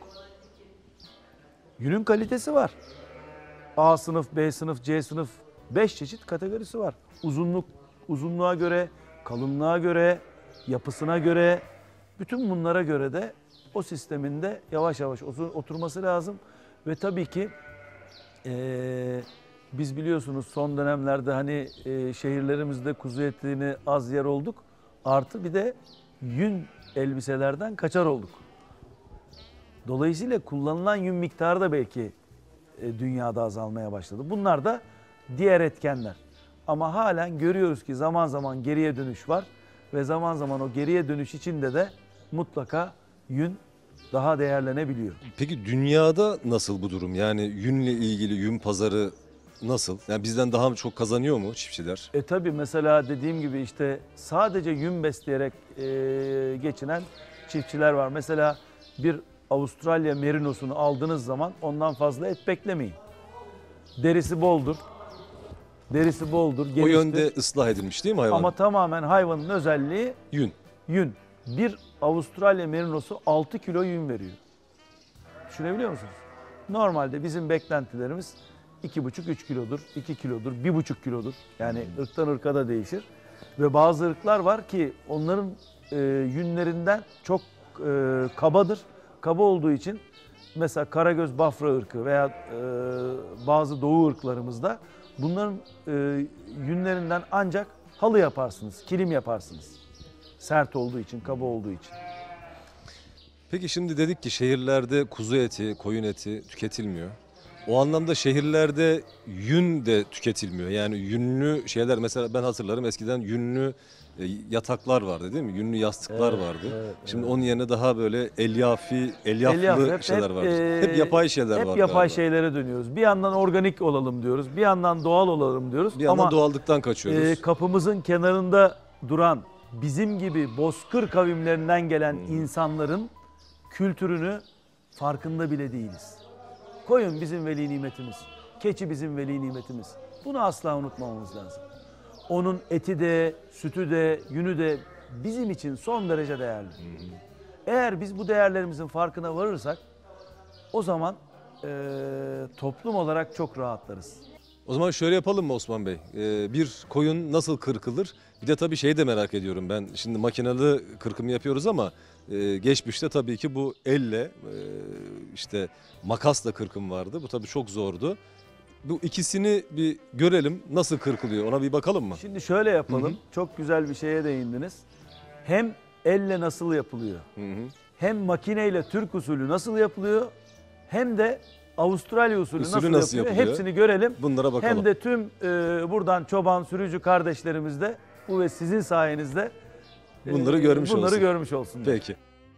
Yünün kalitesi var. A sınıf, B sınıf, C sınıf 5 çeşit kategorisi var. Uzunluk uzunluğa göre, kalınlığa göre, yapısına göre, bütün bunlara göre de o sistemin de yavaş yavaş oturması lazım. Ve tabii ki biz biliyorsunuz son dönemlerde hani şehirlerimizde kuzu etini az yer olduk. Artı bir de yün elbiselerden kaçar olduk. Dolayısıyla kullanılan yün miktarı da belki dünyada azalmaya başladı. Bunlar da diğer etkenler. Ama halen görüyoruz ki zaman zaman geriye dönüş var ve zaman zaman o geriye dönüş içinde de mutlaka yün daha değerlenebiliyor. Peki dünyada nasıl bu durum? Yani yünle ilgili yün pazarı nasıl? Yani bizden daha mı çok kazanıyor mu çiftçiler? Tabii mesela dediğim gibi işte sadece yün besleyerek geçinen çiftçiler var. Mesela bir Avustralya merinosunu aldığınız zaman ondan fazla et beklemeyin. Derisi boldur. Derisi boldur, O geniştir. yönde ıslah edilmiş değil mi hayvan? Ama tamamen hayvanın özelliği Yün. yün. Bir Avustralya merinosu 6 kilo yün veriyor. Düşünebiliyor musunuz? Normalde bizim beklentilerimiz 2,5-3 kilodur, 2 kilodur, 1,5 kilodur. Yani ırktan ırka da değişir. Ve bazı ırklar var ki onların yünlerinden çok kabadır. Kaba olduğu için mesela Karagöz Bafra ırkı veya bazı doğu ırklarımızda bunların yünlerinden ancak halı yaparsınız, kilim yaparsınız. Sert olduğu için, kaba olduğu için. Peki şimdi dedik ki şehirlerde kuzu eti, koyun eti tüketilmiyor. O anlamda şehirlerde yün de tüketilmiyor. Yani yünlü şeyler, mesela ben hatırlarım eskiden yünlü yataklar vardı değil mi? Yünlü yastıklar vardı. Şimdi onun yerine daha böyle elyaflı şeyler vardı. Hep yapay şeyler var. Hep yapay galiba. şeylere dönüyoruz. Bir yandan organik olalım diyoruz, bir yandan doğal olalım diyoruz. Bir yandan ama doğallıktan kaçıyoruz. kapımızın kenarında duran bizim gibi bozkır kavimlerinden gelen insanların kültürünü farkında bile değiliz. Koyun bizim veli nimetimiz, keçi bizim veli nimetimiz. Bunu asla unutmamamız lazım. Onun eti de, sütü de, yünü de bizim için son derece değerli. Eğer biz bu değerlerimizin farkına varırsak o zaman toplum olarak çok rahatlarız. O zaman şöyle yapalım mı Osman Bey? Bir koyun nasıl kırkılır? Bir de tabii şeyi de merak ediyorum ben. Şimdi makinalı kırkım yapıyoruz ama geçmişte tabii ki bu elle işte makasla kırkım vardı. Bu tabii çok zordu. Bu ikisini bir görelim, nasıl kırkılıyor, ona bir bakalım mı? Şimdi şöyle yapalım. Çok güzel bir şeye değindiniz. Hem elle nasıl yapılıyor, hem makineyle Türk usulü nasıl yapılıyor, hem de Avustralya usulü nasıl yapılıyor? Hepsini görelim. Bunlara bakalım. Hem de tüm buradan çoban, sürücü kardeşlerimiz de bu ve sizin sayenizde Bunları görmüş olsunlar. Peki.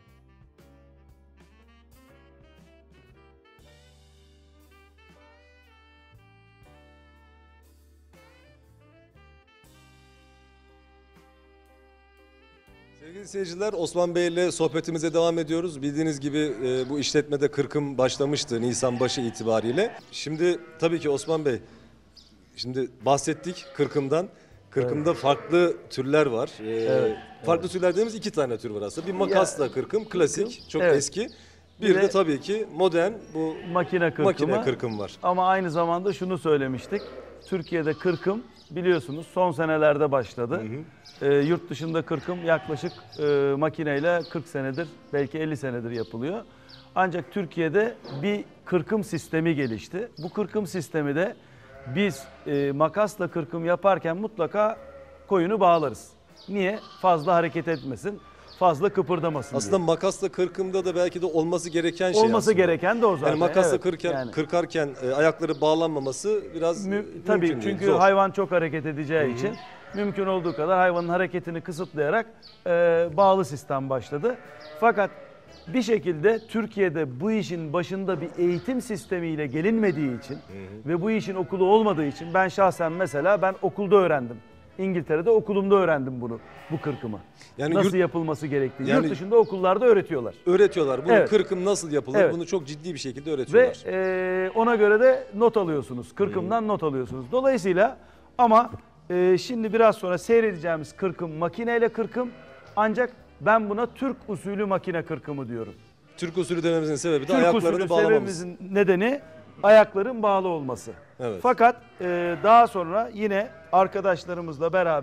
Sevgili seyirciler, Osman Bey ile sohbetimize devam ediyoruz. Bildiğiniz gibi bu işletmede kırkım başlamıştı Nisan başı itibariyle. Şimdi tabii ki Osman Bey, şimdi bahsettik kırkımdan. Kırkımda farklı türler var. Farklı türler dediğimiz 2 tane tür var aslında. Bir makasla kırkım, klasik, çok eski. Bir de tabii ki modern bu makine kırkım var. Ama aynı zamanda şunu söylemiştik. Türkiye'de kırkım biliyorsunuz son senelerde başladı. Yurt dışında kırkım yaklaşık makineyle 40 senedir, belki 50 senedir yapılıyor. Ancak Türkiye'de bir kırkım sistemi gelişti. Bu kırkım sistemi de biz makasla kırkım yaparken mutlaka koyunu bağlarız. Niye? Fazla hareket etmesin, fazla kıpırdamasın aslında diye. Makasla kırkımda da belki de olması gereken şey Olması aslında. gereken de o zaten. Yani makasla Evet, kırkarken ayakları bağlanmaması biraz tabii mümkün değil, çünkü zor. hayvan çok hareket edeceği için mümkün olduğu kadar hayvanın hareketini kısıtlayarak bağlı sistem başladı. Fakat bir şekilde Türkiye'de bu işin başında bir eğitim sistemiyle gelinmediği için ve bu işin okulu olmadığı için ben şahsen mesela ben okulda öğrendim. İngiltere'de okulumda öğrendim bunu, bu kırkımı. Yani nasıl yapılması gerektiğini. Yani yurt dışında okullarda öğretiyorlar. Öğretiyorlar. Bunu Evet. kırkım nasıl yapılır? Evet. Bunu çok ciddi bir şekilde Ve öğretiyorlar. ona göre de not alıyorsunuz. Kırkımdan not alıyorsunuz. Dolayısıyla ama şimdi biraz sonra seyredeceğimiz kırkım makineyle kırkım, ancak ben buna Türk usulü makine kırkımı diyorum. Türk usulü dememizin sebebi de Türk ayaklarını usulü bağlamamız. sebebimizin nedeni ayakların bağlı olması. Evet. Fakat daha sonra yine arkadaşlarımızla beraber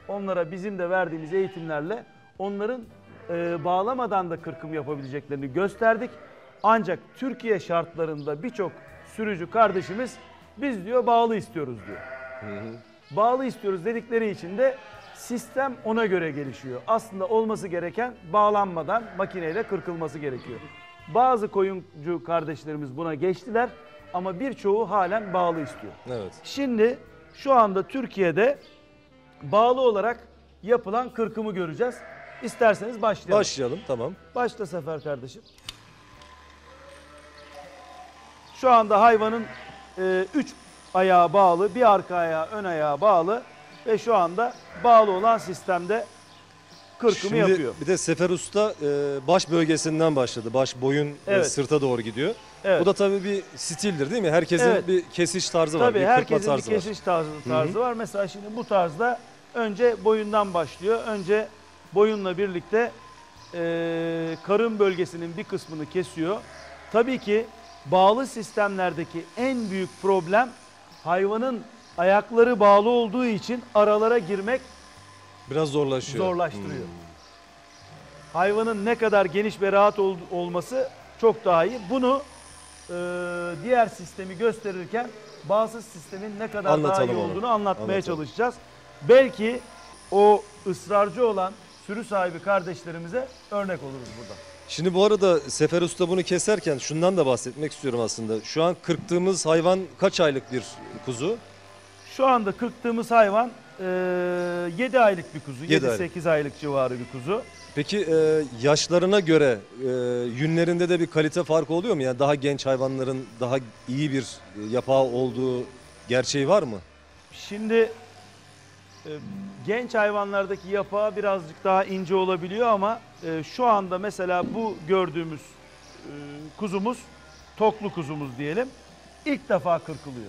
onlara bizim de verdiğimiz eğitimlerle onların bağlamadan da kırkım yapabileceklerini gösterdik. Ancak Türkiye şartlarında birçok sürücü kardeşimiz biz diyor bağlı istiyoruz diyor. Bağlı istiyoruz dedikleri için de sistem ona göre gelişiyor. Aslında olması gereken bağlanmadan makineyle kırkılması gerekiyor. Bazı koyuncu kardeşlerimiz buna geçtiler ama birçoğu halen bağlı istiyor. Evet. Şimdi şu anda Türkiye'de bağlı olarak yapılan kırkımı göreceğiz. İsterseniz başlayalım. Başlayalım, tamam. Başla Sefer kardeşim. Şu anda hayvanın 3 ayağı bağlı, bir arka ayağı, ön ayağı bağlı ve şu anda bağlı olan sistemde kırkımı Şimdi yapıyor. bir de Sefer Usta baş bölgesinden başladı. Baş, boyun ve Evet. sırta doğru gidiyor. Evet. Bu da tabii bir stildir değil mi? Herkesin Evet. bir kesiş tarzı var, Tabii bir kırpma herkesin bir tarzı var. kesiş tarzı var. Mesela şimdi bu tarzda önce boyundan başlıyor. Önce boyunla birlikte karın bölgesinin bir kısmını kesiyor. Tabii ki bağlı sistemlerdeki en büyük problem hayvanın ayakları bağlı olduğu için aralara girmek Biraz zorlaşıyor. zorlaştırıyor. Hayvanın ne kadar geniş ve rahat olması çok daha iyi. Bunu diğer sistemi gösterirken bağımsız sistemin ne kadar daha Anlatalım iyi onu. olduğunu anlatmaya Anlatalım. çalışacağız. Belki o ısrarcı olan sürü sahibi kardeşlerimize örnek oluruz burada. Şimdi bu arada Sefer Usta bunu keserken şundan da bahsetmek istiyorum aslında. Şu an kırktığımız hayvan kaç aylık bir kuzu? Şu anda kırktığımız hayvan 7 aylık bir kuzu. 7 7-8 aylık civarı bir kuzu. Peki yaşlarına göre yünlerinde de bir kalite farkı oluyor mu? Yani daha genç hayvanların daha iyi bir yapağı olduğu gerçeği var mı? Şimdi genç hayvanlardaki yapağı birazcık daha ince olabiliyor ama şu anda mesela bu gördüğümüz kuzumuz, toklu kuzumuz diyelim, ilk defa kırkılıyor.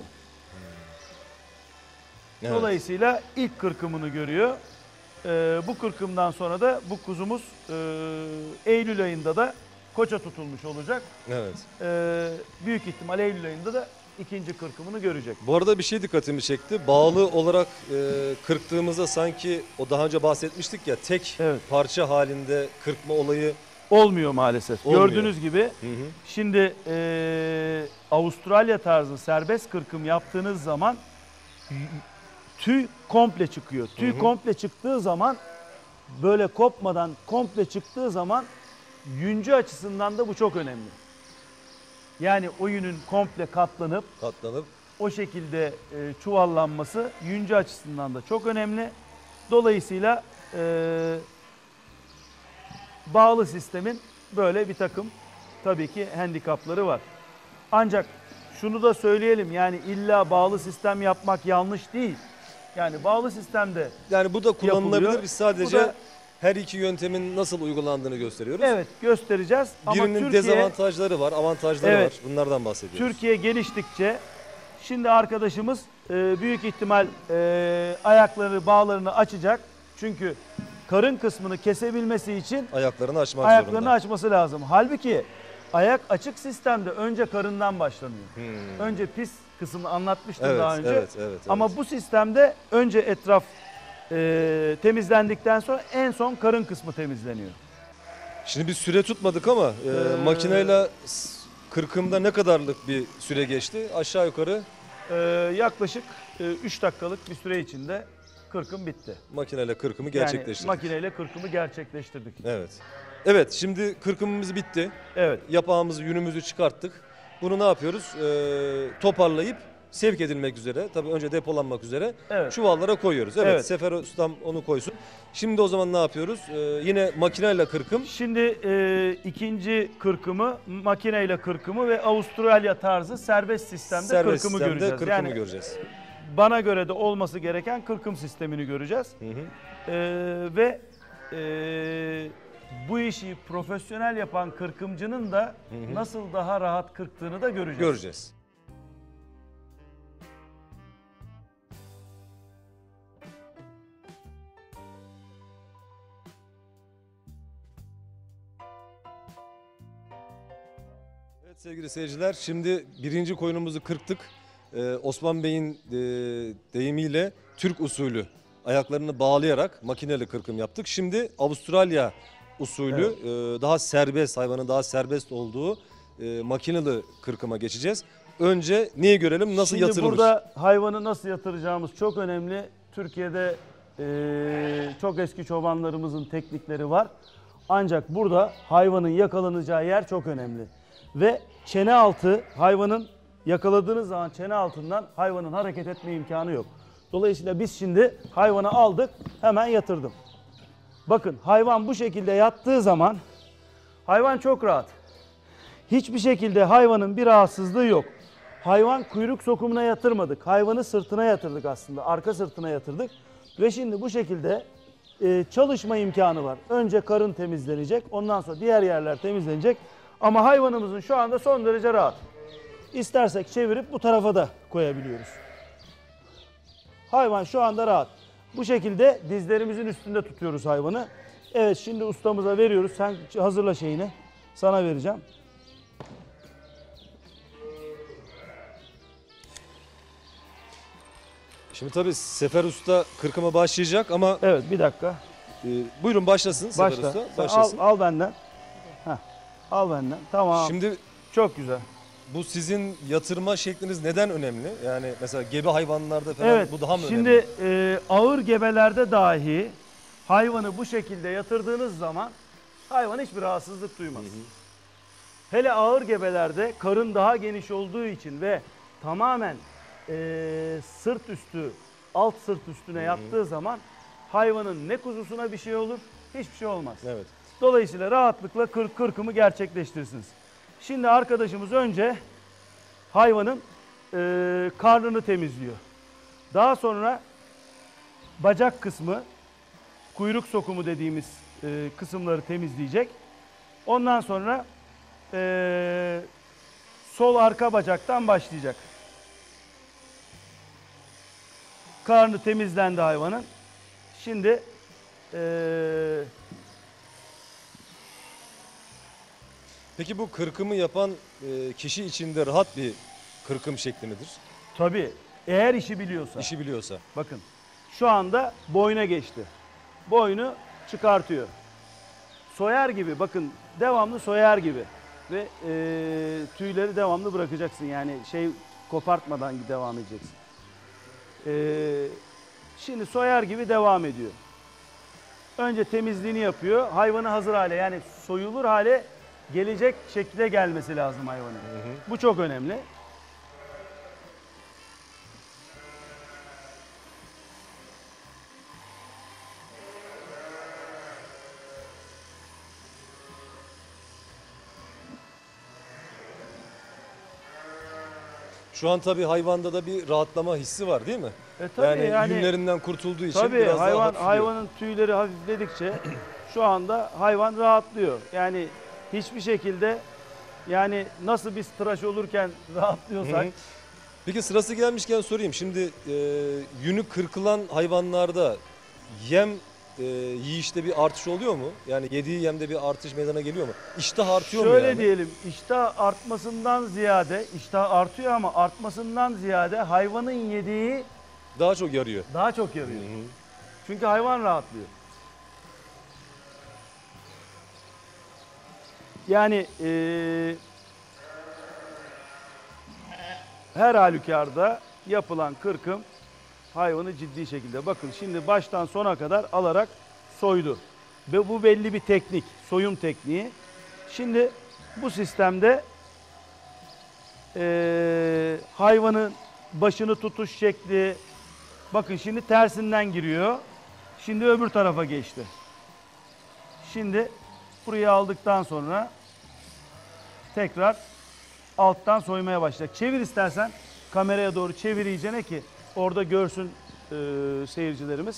Evet. Dolayısıyla ilk kırkımını görüyor. Bu kırkımdan sonra da bu kuzumuz Eylül ayında da koça tutulmuş olacak. Evet. Büyük ihtimal Eylül ayında da ikinci kırkımını görecek. Bu arada bir şey dikkatimi çekti. Bağlı olarak kırktığımızda sanki o daha önce bahsetmiştik ya tek Evet. parça halinde kırpma olayı Olmuyor maalesef. Olmuyor. Gördüğünüz gibi hı hı. şimdi Avustralya tarzı serbest kırkım yaptığınız zaman tüy komple çıkıyor. Tüy Hı hı. komple çıktığı zaman böyle kopmadan komple çıktığı zaman yüncü açısından da bu çok önemli. Yani o yünün komple katlanıp katlanıp o şekilde çuvallanması yüncü açısından da çok önemli. Dolayısıyla bağlı sistemin böyle bir takım tabii ki handikapları var. Ancak şunu da söyleyelim, yani illa bağlı sistem yapmak yanlış değil. Yani bağlı sistemde yani bu da kullanılabilir. yapılıyor. Biz sadece Bu da- her iki yöntemin nasıl uygulandığını gösteriyoruz. evet göstereceğiz. Ama Birinin Türkiye, dezavantajları var, avantajları Evet. var. Bunlardan bahsediyoruz. Türkiye geliştikçe şimdi arkadaşımız büyük ihtimal ayakları, bağlarını açacak. Çünkü karın kısmını kesebilmesi için Ayaklarını açmak ayaklarını zorunda. açması lazım. Halbuki ayak açık sistemde önce karından başlanıyor. Hmm. Önce pis kısmını anlatmıştım Evet, daha önce. evet. Ama bu sistemde önce etraf temizlendikten sonra en son karın kısmı temizleniyor. Şimdi bir süre tutmadık ama makineyle kırkımda ne kadarlık bir süre geçti? Aşağı yukarı Yaklaşık 3 dakikalık bir süre içinde kırkım bitti. makineyle kırkımı Yani gerçekleştirdik. makineyle kırkımı gerçekleştirdik. Evet. Evet, şimdi kırkımımız bitti. Evet. Yapağımızı, yünümüzü çıkarttık. Bunu ne yapıyoruz? Toparlayıp sevk edilmek üzere, tabii önce depolanmak üzere Evet. çuvallara koyuyoruz. Evet, Evet. Sefer Ustam onu koysun. Şimdi o zaman ne yapıyoruz? Yine makineyle kırkım. Şimdi ikinci kırkımı, makineyle kırkımı ve Avustralya tarzı serbest sistemde Serbest kırkımı sistemde göreceğiz. kırkımı Yani göreceğiz. bana göre de olması gereken kırkım sistemini göreceğiz. Hı hı. Ve bu işi profesyonel yapan kırkımcının da nasıl daha rahat kırktığını da göreceğiz. Göreceğiz. Evet sevgili seyirciler, şimdi birinci koyunumuzu kırktık. Osman Bey'in deyimiyle Türk usulü ayaklarını bağlayarak makineli kırkım yaptık. Şimdi Avustralya usulü daha serbest, hayvanın daha serbest olduğu makineli kırkıma geçeceğiz. Önce neyi görelim, nasıl Şimdi yatırılır? burada hayvanı nasıl yatıracağımız çok önemli. Türkiye'de çok eski çobanlarımızın teknikleri var. Ancak burada hayvanın yakalanacağı yer çok önemli. Ve çene altı, hayvanın yakaladığınız zaman çene altından hayvanın hareket etme imkanı yok. Dolayısıyla biz şimdi hayvanı aldık, hemen yatırdım. Bakın hayvan bu şekilde yattığı zaman hayvan çok rahat. Hiçbir şekilde hayvanın bir rahatsızlığı yok. Hayvan kuyruk sokumuna yatırmadık. Hayvanı sırtına yatırdık aslında. Arka sırtına yatırdık. Ve şimdi bu şekilde çalışma imkanı var. Önce karın temizlenecek. Ondan sonra diğer yerler temizlenecek. Ama hayvanımızın şu anda son derece rahat. İstersek çevirip bu tarafa da koyabiliyoruz. Hayvan şu anda rahat. Bu şekilde dizlerimizin üstünde tutuyoruz hayvanı. Evet, şimdi ustamıza veriyoruz. Sen hazırla şeyini. Sana vereceğim. Şimdi tabii Sefer Usta kırkıma başlayacak ama Evet, bir dakika. buyurun başlasın Sefer Başla. Usta. Sen Başlasın. al benden. Heh, al benden. Tamam. Şimdi Çok güzel. bu sizin yatırma şekliniz neden önemli? Yani mesela gebe hayvanlarda falan Evet. bu daha mı Şimdi önemli? ağır gebelerde dahi hayvanı bu şekilde yatırdığınız zaman hayvan hiçbir rahatsızlık duymaz. Hele ağır gebelerde karın daha geniş olduğu için ve tamamen sırt üstü, alt sırt üstüne yattığı zaman hayvanın ne kuzusuna bir şey olur, hiçbir şey olmaz. Evet. Dolayısıyla rahatlıkla kırkımı gerçekleştirirsiniz. Şimdi arkadaşımız önce hayvanın karnını temizliyor. Daha sonra bacak kısmı, kuyruk sokumu dediğimiz kısımları temizleyecek. Ondan sonra sol arka bacaktan başlayacak. Karnı temizlendi hayvanın. Şimdi Peki bu kırkımı yapan kişi içinde rahat bir kırkım şekli midir? tabii eğer işi biliyorsa. İşi biliyorsa. Bakın şu anda boyuna geçti. Boynu çıkartıyor. Soyar gibi, bakın devamlı soyar gibi. Ve tüyleri devamlı bırakacaksın, yani şey kopartmadan devam edeceksin. Şimdi soyar gibi devam ediyor. Önce temizliğini yapıyor. Hayvanı hazır hale, yani soyulur hale gelecek şekilde gelmesi lazım hayvanın. Bu çok önemli. Şu an tabii hayvanda da bir rahatlama hissi var değil mi? Tabii yani yünlerinden kurtulduğu için tabii biraz daha hafifliyor. hayvanın tüyleri hafifledikçe şu anda hayvan rahatlıyor. Yani hiçbir şekilde, yani nasıl biz tıraş olurken rahatlıyorsak. Peki sırası gelmişken sorayım. Şimdi yünü kırkılan hayvanlarda yem yiyişte bir artış oluyor mu? Yani yediği yemde bir artış meydana geliyor mu? İştah artıyor mu Şöyle yani? diyelim, iştah artmasından ziyade, iştah artıyor ama artmasından ziyade hayvanın yediği Daha çok yarıyor. daha çok yarıyor. Çünkü hayvan rahatlıyor. Yani her halükarda yapılan kırkım hayvanı ciddi şekilde, bakın şimdi baştan sona kadar alarak soydu. Ve bu belli bir teknik, soyum tekniği. Şimdi bu sistemde hayvanın başını tutuş şekli, bakın şimdi tersinden giriyor. Şimdi öbür tarafa geçti. Şimdi burayı aldıktan sonra tekrar alttan soymaya başlayacak. Çevir istersen, kameraya doğru çevir iyicene ki orada görsün seyircilerimiz.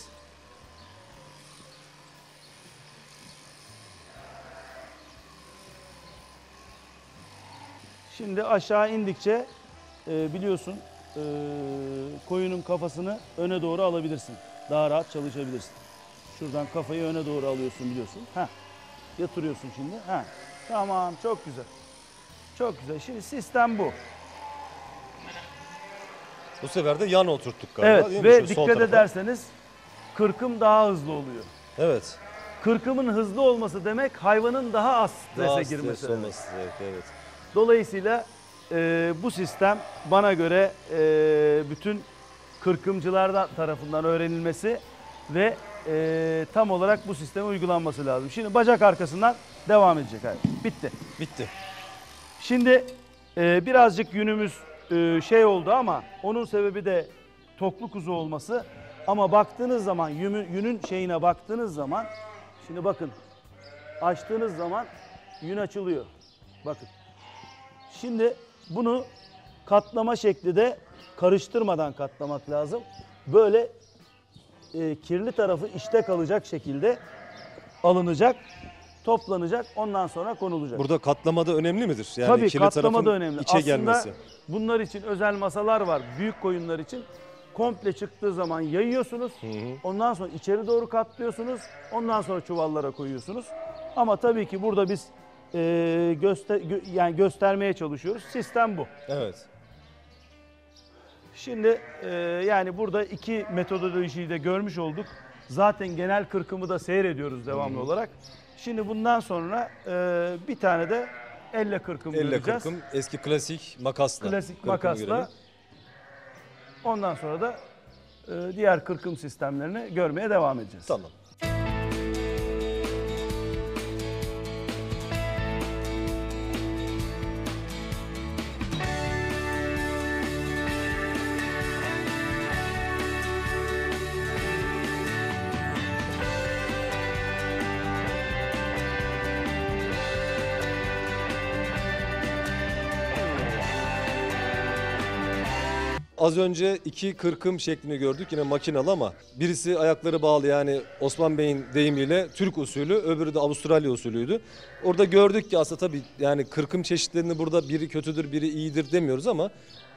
Şimdi aşağı indikçe biliyorsun koyunun kafasını öne doğru alabilirsin. Daha rahat çalışabilirsin. Şuradan kafayı öne doğru alıyorsun biliyorsun. Heh. Yatırıyorsun şimdi. Heh. Tamam, çok güzel. Çok güzel. Şimdi sistem bu. Bu sefer de yan oturttuk galiba Evet değil mi? ve Şöyle sol dikkat tarafa. ederseniz kırkım daha hızlı oluyor. Evet. Kırkımın hızlı olması demek hayvanın daha az strese Daha girmesi stres demek. olması demek, evet. Dolayısıyla bu sistem bana göre bütün kırkımcılar tarafından öğrenilmesi ve tam olarak bu sisteme uygulanması lazım. Şimdi bacak arkasından devam edecek. Hayır, bitti. Bitti. Şimdi birazcık yünümüz şey oldu ama onun sebebi de toklu kuzu olması. Ama baktığınız zaman yünün şeyine baktığınız zaman şimdi bakın açtığınız zaman yün açılıyor. Bakın. Şimdi bunu katlama şekli de karıştırmadan katlamak lazım. Böyle kirli tarafı işte kalacak şekilde alınacak, toplanacak, ondan sonra konulacak. Burada katlamada önemli midir? Yani Tabii kirli katlama da tarafın önemli. içe Aslında gelmesi. bunlar için özel masalar var. Büyük koyunlar için komple çıktığı zaman yayıyorsunuz. Ondan sonra içeri doğru katlıyorsunuz. Ondan sonra çuvallara koyuyorsunuz. Ama tabii ki burada biz göstermeye çalışıyoruz. Sistem bu. Evet. Şimdi yani burada iki metodolojiyi de görmüş olduk. Zaten genel kırkımı da seyrediyoruz devamlı olarak. Şimdi bundan sonra bir tane de elle kırkım Elle göreceğiz. kırkım, eski klasik makasla. Klasik kırkımı makasla. görelim. Ondan sonra da diğer kırkım sistemlerini görmeye devam edeceğiz. Tamam. Az önce iki kırkım şeklini gördük yine makinalı ama birisi ayakları bağlı yani Osman Bey'in deyimiyle Türk usulü, öbürü de Avustralya usulüydü. Orada gördük ki aslında tabii yani kırkım çeşitlerini burada biri kötüdür biri iyidir demiyoruz ama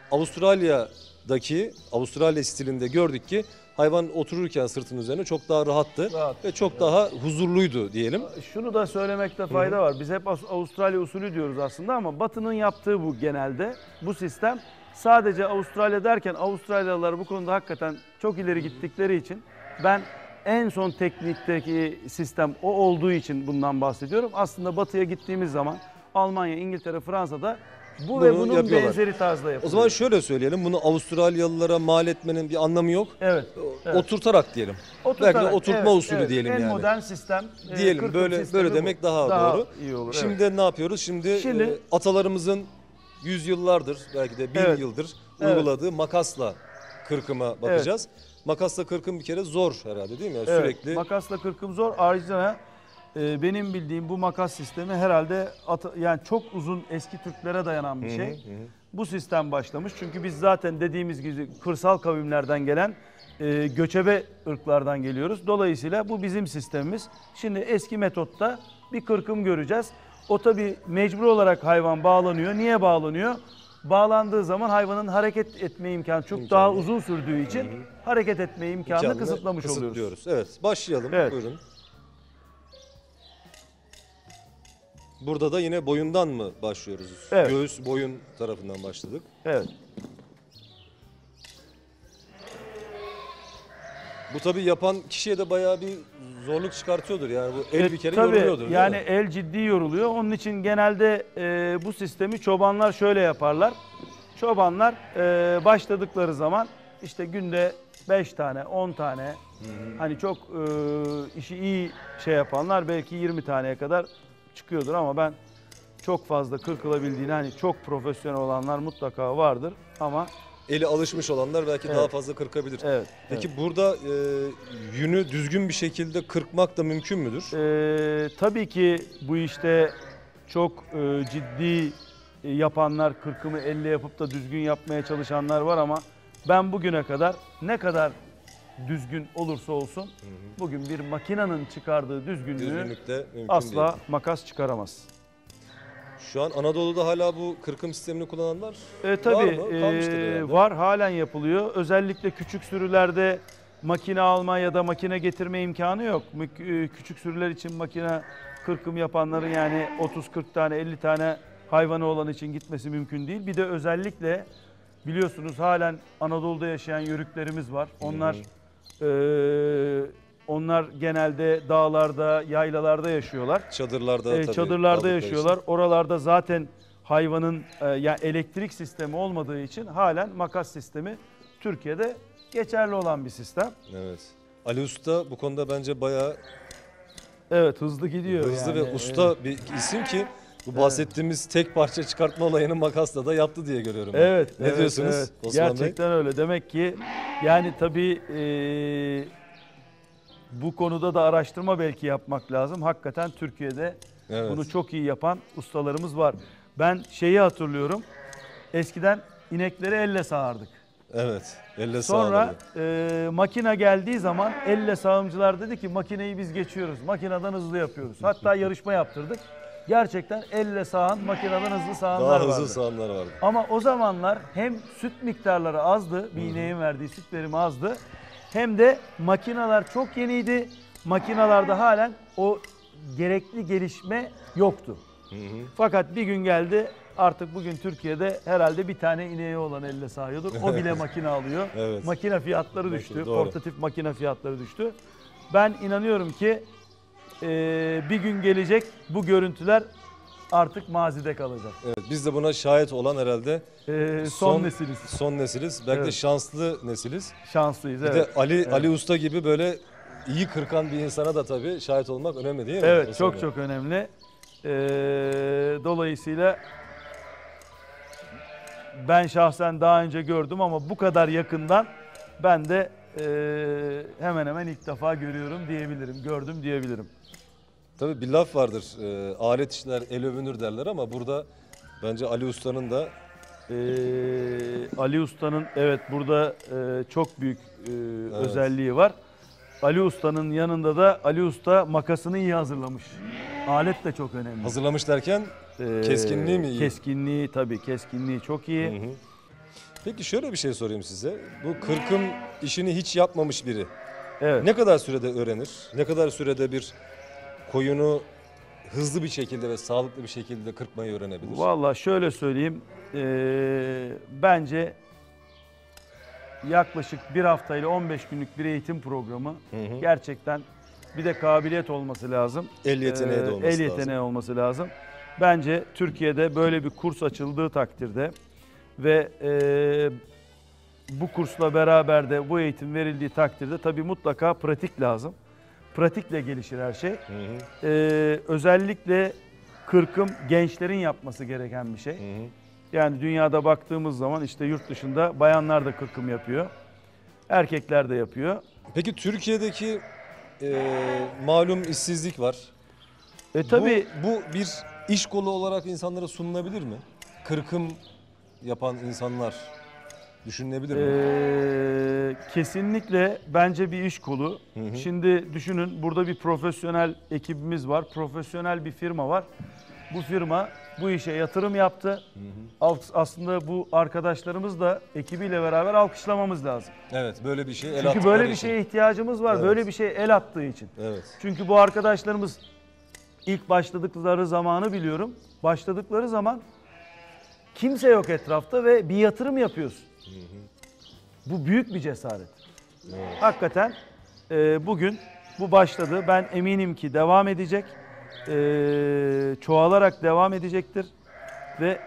Avustralya stilinde gördük ki hayvan otururken sırtının üzerine çok daha rahattı Rahat. ve çok daha huzurluydu diyelim. Şunu da söylemekte fayda var. Biz hep Avustralya usulü diyoruz aslında ama Batı'nın yaptığı bu genelde. Bu sistem sadece Avustralya derken Avustralyalılar bu konuda hakikaten çok ileri gittikleri için ben en son teknikteki sistem o olduğu için bundan bahsediyorum. Aslında Batı'ya gittiğimiz zaman Almanya, İngiltere, Fransa'da bu ve Bunu bunun yapıyorlar. benzeri tarzda yapılıyor. O zaman şöyle söyleyelim, bunu Avustralyalılara mal etmenin bir anlamı yok. Evet. evet. Oturtarak diyelim. Oturtarak, Belki de oturtma usulü diyelim en yani. modern sistem. Diyelim kırkım böyle sistemi bu. demek daha doğru. iyi olur. evet. Şimdi ne yapıyoruz? Şimdi atalarımızın yüzyıllardır belki de 1000 Evet. yıldır Evet. uyguladığı makasla kırkıma bakacağız. Makasla kırkım bir kere zor herhalde değil mi? Yani Evet, sürekli makasla kırkım zor. Ayrıca benim bildiğim bu makas sistemi herhalde yani çok uzun eski Türklere dayanan bir şey. Bu sistem başlamış. Çünkü biz zaten dediğimiz gibi kırsal kavimlerden gelen göçebe ırklardan geliyoruz. Dolayısıyla bu bizim sistemimiz. Şimdi eski metotta bir kırkım göreceğiz. O tabii mecbur olarak hayvan bağlanıyor. Niye bağlanıyor? Bağlandığı zaman hayvanın hareket etme imkanı çok daha uzun sürdüğü için hareket etme imkanını kısıtlamış oluyoruz. kısıtlıyoruz. Evet, başlayalım. Evet. Buyurun. Burada da yine boyundan mı başlıyoruz? Evet. Göğüs, boyun tarafından başladık. Evet. Bu tabii yapan kişiye de bayağı bir zorluk çıkartıyordur. Yani bu el bir kere Tabii, yoruluyordur değil yani mi? el ciddi yoruluyor. Onun için genelde bu sistemi çobanlar şöyle yaparlar. Çobanlar başladıkları zaman işte günde 5 tane, 10 tane hani çok işi iyi şey yapanlar belki 20 taneye kadar çıkıyordur ama ben çok fazla kırkılabildiğini hani çok profesyonel olanlar mutlaka vardır ama Eli alışmış olanlar belki daha fazla kırkabilir. evet. Peki burada yünü düzgün bir şekilde kırpmak da mümkün müdür? Tabii ki bu işte çok ciddi yapanlar, kırkımı elle yapıp da düzgün yapmaya çalışanlar var ama ben bugüne kadar ne kadar düzgün olursa olsun bugün bir makinenin çıkardığı düzgünlüğü Düzgünlükte mümkün asla değil. makas çıkaramaz. Şu an Anadolu'da hala bu kırkım sistemini kullananlar Tabii var mı? Kalmıştır herhalde. var, halen yapılıyor. Özellikle küçük sürülerde makine alma ya da makine getirme imkanı yok. Küçük sürüler için makine kırkım yapanların yani 30-40 tane 50 tane hayvanı olan için gitmesi mümkün değil. Bir de özellikle biliyorsunuz halen Anadolu'da yaşayan yörüklerimiz var. Onlar Onlar genelde dağlarda, yaylalarda yaşıyorlar. Çadırlarda tabii. Çadırlarda kaldıkları yaşıyorlar. için. Oralarda zaten hayvanın yani elektrik sistemi olmadığı için halen makas sistemi Türkiye'de geçerli olan bir sistem. Evet. Ali Usta bu konuda bence bayağı Evet, hızlı gidiyor. hızlı yani. ve usta bir isim ki bu bahsettiğimiz tek parça çıkartma olayını makasla da yaptı diye görüyorum ben. Evet. Ne evet, diyorsunuz evet. Osman Bey? Gerçekten öyle. Demek ki yani tabii bu konuda da araştırma belki yapmak lazım. Hakikaten Türkiye'de Evet. bunu çok iyi yapan ustalarımız var. Ben şeyi hatırlıyorum. Eskiden inekleri elle sağardık. Evet. Elle Sonra sağladı. makine geldiği zaman elle sağımcılar dedi ki makineyi biz geçiyoruz. Makineden hızlı yapıyoruz. Hatta yarışma yaptırdık. Gerçekten elle sağan, makineden hızlı sağanlar Daha vardı. hızlı sağanlar vardı. Ama o zamanlar hem süt miktarları azdı, bir ineğin verdiği süt verimi azdı. Hem de makineler çok yeniydi. Makinalarda halen o gerekli gelişme yoktu. Fakat bir gün geldi, artık bugün Türkiye'de herhalde bir tane ineği olan elle sağıyordur. O bile makine alıyor. Evet. Makine fiyatları düştü. Doğru. Portatif makine fiyatları düştü. Ben inanıyorum ki bir gün gelecek, bu görüntüler artık mazide kalacak. Evet, biz de buna şahit olan herhalde Son nesiliz. Son nesiliz. Belki de Evet. şanslı nesiliz. Şanslıyız. Bir Evet. de Ali Usta gibi böyle iyi kırkan bir insana da tabii şahit olmak önemli değil mi? Evet, Osman çok Bey? çok önemli. Dolayısıyla ben şahsen daha önce gördüm ama bu kadar yakından ben de hemen hemen ilk defa görüyorum diyebilirim. Gördüm diyebilirim. Tabii bir laf vardır. Alet işler el övünür derler ama burada bence Ali Usta'nın da Ali Usta'nın evet burada çok büyük özelliği var. Ali Usta'nın yanında da Ali Usta makasını iyi hazırlamış. Alet de çok önemli. hazırlamış derken keskinliği mi iyi? Keskinliği tabii, keskinliği çok iyi. Hı hı. Peki şöyle bir şey sorayım size. Bu kırkım işini hiç yapmamış biri Evet. ne kadar sürede öğrenir? Ne kadar sürede bir koyunu hızlı bir şekilde ve sağlıklı bir şekilde kırpmayı öğrenebilir? Vallahi şöyle söyleyeyim, bence yaklaşık bir hafta ile 15 günlük bir eğitim programı gerçekten bir de kabiliyet olması lazım. El yeteneği de olması El lazım. yeteneği olması lazım. Bence Türkiye'de böyle bir kurs açıldığı takdirde ve bu kursla beraber de bu eğitim verildiği takdirde tabii mutlaka pratik lazım. Pratikle gelişir her şey. Özellikle kırkım gençlerin yapması gereken bir şey. Yani dünyada baktığımız zaman işte yurt dışında bayanlar da kırkım yapıyor. Erkekler de yapıyor. Peki Türkiye'deki malum işsizlik var. Tabii Bu bir iş kolu olarak insanlara sunulabilir mi? Kırkım yapan insanlar düşünülebilir mi? kesinlikle bence bir iş kolu. Şimdi düşünün, burada bir profesyonel ekibimiz var. Profesyonel bir firma var. Bu firma bu işe yatırım yaptı. Aslında bu arkadaşlarımız da ekibiyle beraber alkışlamamız lazım. Evet, böyle bir şey el Çünkü attıkları böyle bir için. şeye ihtiyacımız var. Evet. Böyle bir şeye el attığı için. Evet. Çünkü bu arkadaşlarımız ilk başladıkları zamanı biliyorum. Başladıkları zaman kimse yok etrafta ve bir yatırım yapıyorsun. Bu büyük bir cesaret. Evet. Hakikaten bugün bu başladı. Ben eminim ki devam edecek. Çoğalarak devam edecektir. Ve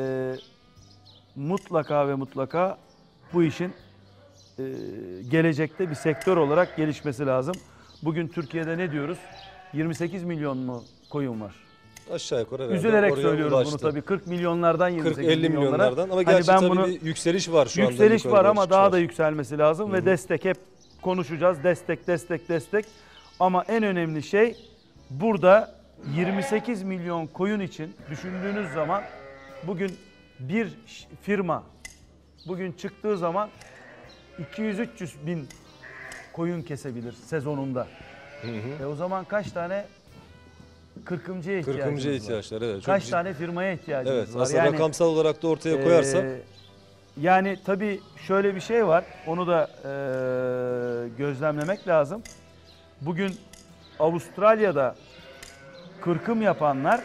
mutlaka ve mutlaka bu işin gelecekte bir sektör olarak gelişmesi lazım. Bugün Türkiye'de ne diyoruz? 28 milyon mu koyun var? Aşağı yukarı herhalde Üzülerek oraya söylüyoruz ulaştı. bunu tabii. 40 milyonlardan 28 40-50 milyonlara. milyonlardan ama Hani gerçi ben tabii bunu bir yükseliş var şu anda. yükseliş yukarı var doğru ama çıkış daha var. da yükselmesi lazım ve destek, hep konuşacağız. Destek, destek, destek. Ama en önemli şey burada 28 milyon koyun için düşündüğünüz zaman bugün bir firma bugün çıktığı zaman 200-300 bin koyun kesebilir sezonunda. O zaman kaç tane kırkımcıya ihtiyacımız Kırkımcıya var? ihtiyaçları, evet. Çok Kaç ciddi. tane firmaya ihtiyacımız Evet, var? aslında rakamsal olarak da ortaya koyarsak Yani tabii şöyle bir şey var. Onu da gözlemlemek lazım. Bugün Avustralya'da kırkım yapanlar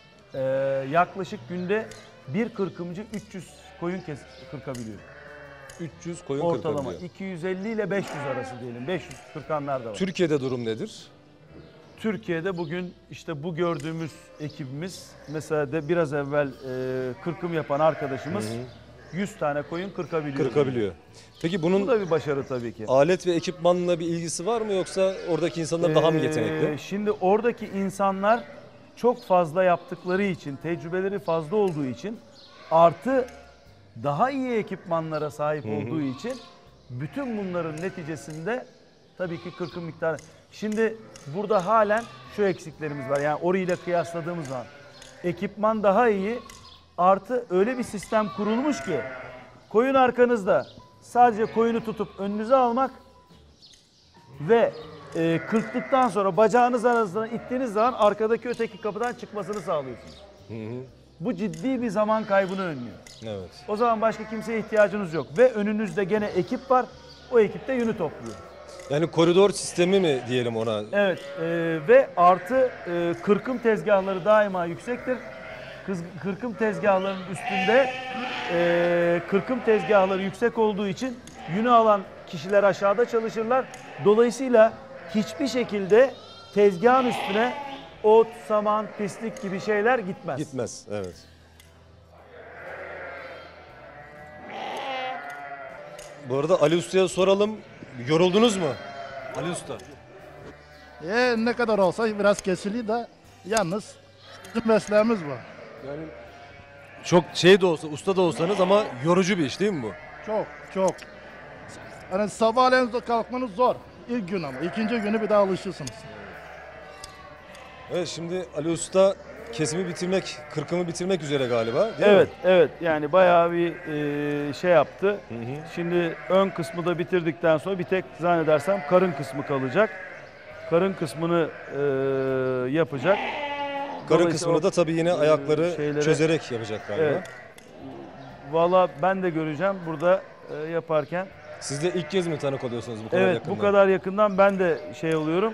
yaklaşık günde bir kırkımcı 300 koyun kırkabiliyor. 300 koyun Ortalama kırkabiliyor. 250 ile 500 arası diyelim. 500 kırkanlar da var. Türkiye'de durum nedir? Türkiye'de bugün işte bu gördüğümüz ekibimiz mesela de biraz evvel kırkım yapan arkadaşımız 100 tane koyun kırkabiliyor. Kırkabiliyor. Peki Bu bunun da bir başarı tabii ki. alet ve ekipmanla bir ilgisi var mı, yoksa oradaki insanlar daha mı yetenekli? Şimdi oradaki insanlar çok fazla yaptıkları için, tecrübeleri fazla olduğu için artı daha iyi ekipmanlara sahip olduğu için bütün bunların neticesinde tabii ki kırkım miktarı. Şimdi burada halen şu eksiklerimiz var. Yani orayla kıyasladığımız zaman ekipman daha iyi, artı öyle bir sistem kurulmuş ki koyun arkanızda, sadece koyunu tutup önünüze almak ve kırktıktan sonra bacağınız arasından ittiğiniz zaman arkadaki öteki kapıdan çıkmasını sağlıyorsunuz. Bu ciddi bir zaman kaybını önlüyor. Evet. O zaman başka kimseye ihtiyacınız yok. Ve önünüzde gene ekip var. O ekip de yünü topluyor. Yani koridor sistemi mi diyelim ona? Evet ve artı kırkım tezgahları daima yüksektir. Kırkım tezgahlarının üstünde kırkım tezgahları yüksek olduğu için yünü alan kişiler aşağıda çalışırlar. Dolayısıyla hiçbir şekilde tezgahın üstüne ot, saman, pislik gibi şeyler gitmez. Gitmez, evet. Bu arada Ali Usta'ya soralım. Yoruldunuz mu? Ali Usta. Ne kadar olsa biraz kesili de yalnız bizim mesleğimiz bu. Yani çok şey de olsa, usta da olsanız ama yorucu bir iş değil mi bu? Çok çok. Hani sabahleyin kalkmanız zor. İlk gün ama ikinci günü bir daha alışırsınız. Evet, şimdi Ali Usta kesimi bitirmek, kırkımı bitirmek üzere galiba, değil Evet, mi? evet. Yani bayağı bir şey yaptı. Şimdi ön kısmı da bitirdikten sonra bir tek zannedersem karın kısmı kalacak. Karın kısmını yapacak. Karın Dolayısıyla kısmını o, da tabii yine ayakları şeylere- çözerek yapacak galiba. Evet. Valla ben de göreceğim burada yaparken. Siz de ilk kez mi tanık oluyorsunuz bu kadar Evet, yakından? bu kadar yakından ben de şey oluyorum.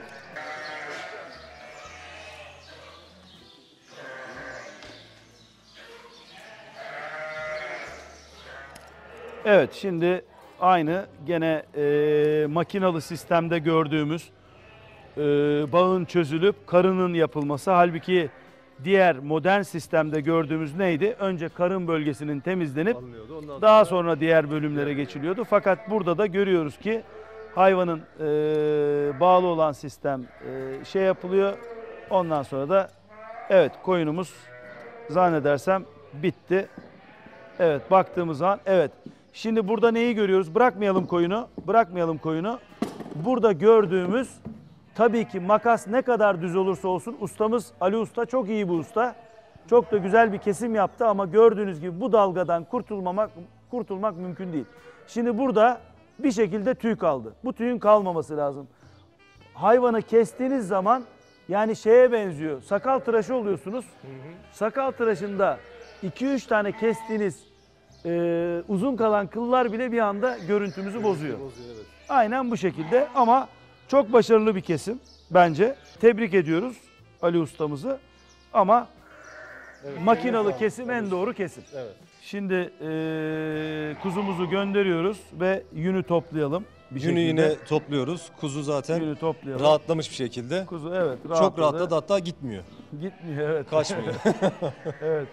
Evet, şimdi aynı gene makinalı sistemde gördüğümüz bağın çözülüp karının yapılması. Halbuki diğer modern sistemde gördüğümüz neydi? Önce karın bölgesinin temizlenip Alınıyordu, ondan daha sonra diğer bölümlere geçiliyordu. Fakat burada da görüyoruz ki hayvanın bağlı olan sistem şey yapılıyor. Ondan sonra da evet, koyunumuz zannedersem bitti. Evet, baktığımız zaman evet. Şimdi burada neyi görüyoruz? Bırakmayalım koyunu. Bırakmayalım koyunu. Burada gördüğümüz tabii ki makas ne kadar düz olursa olsun ustamız Ali Usta çok iyi bir usta. Çok da güzel bir kesim yaptı ama gördüğünüz gibi bu dalgadan kurtulmak mümkün değil. Şimdi burada bir şekilde tüy kaldı. Bu tüyün kalmaması lazım. Hayvanı kestiğiniz zaman yani şeye benziyor. Sakal tıraşı oluyorsunuz. Sakal tıraşında 2-3 tane kestiğiniz uzun kalan kıllar bile bir anda görüntümüzü bozuyor. Evet. Aynen bu şekilde ama çok başarılı bir kesim bence. Tebrik ediyoruz Ali ustamızı ama makinalı kesim en doğru kesim. Evet. Şimdi kuzumuzu gönderiyoruz ve yünü toplayalım. Bir Yünü şekilde. yine topluyoruz. Kuzu zaten Yünü toplayalım. rahatlamış bir şekilde. Kuzu evet Çok rahatladı. rahatladı, hatta gitmiyor. Gitmiyor evet. Kaçmıyor. Evet.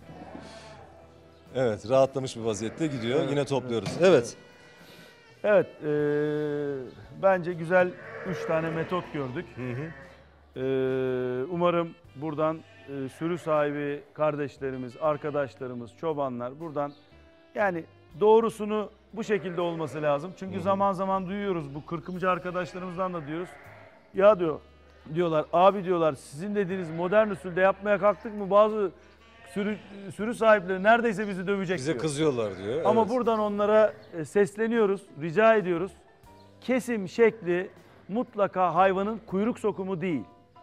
Evet, rahatlamış bir vaziyette gidiyor. Evet, Yine topluyoruz. Evet. Evet, bence güzel 3 tane metot gördük. Umarım buradan sürü sahibi kardeşlerimiz, arkadaşlarımız, çobanlar buradan yani doğrusunu bu şekilde olması lazım. Çünkü zaman zaman duyuyoruz bu kırkımcı arkadaşlarımızdan da diyoruz. Ya diyorlar abi diyorlar sizin dediğiniz modern usulde yapmaya kalktık mı bazı sürü sahipleri neredeyse bizi dövecek Bize diyor. kızıyorlar diyor. Ama Evet. buradan onlara sesleniyoruz, rica ediyoruz. Kesim şekli mutlaka hayvanın kuyruk sokumu değil.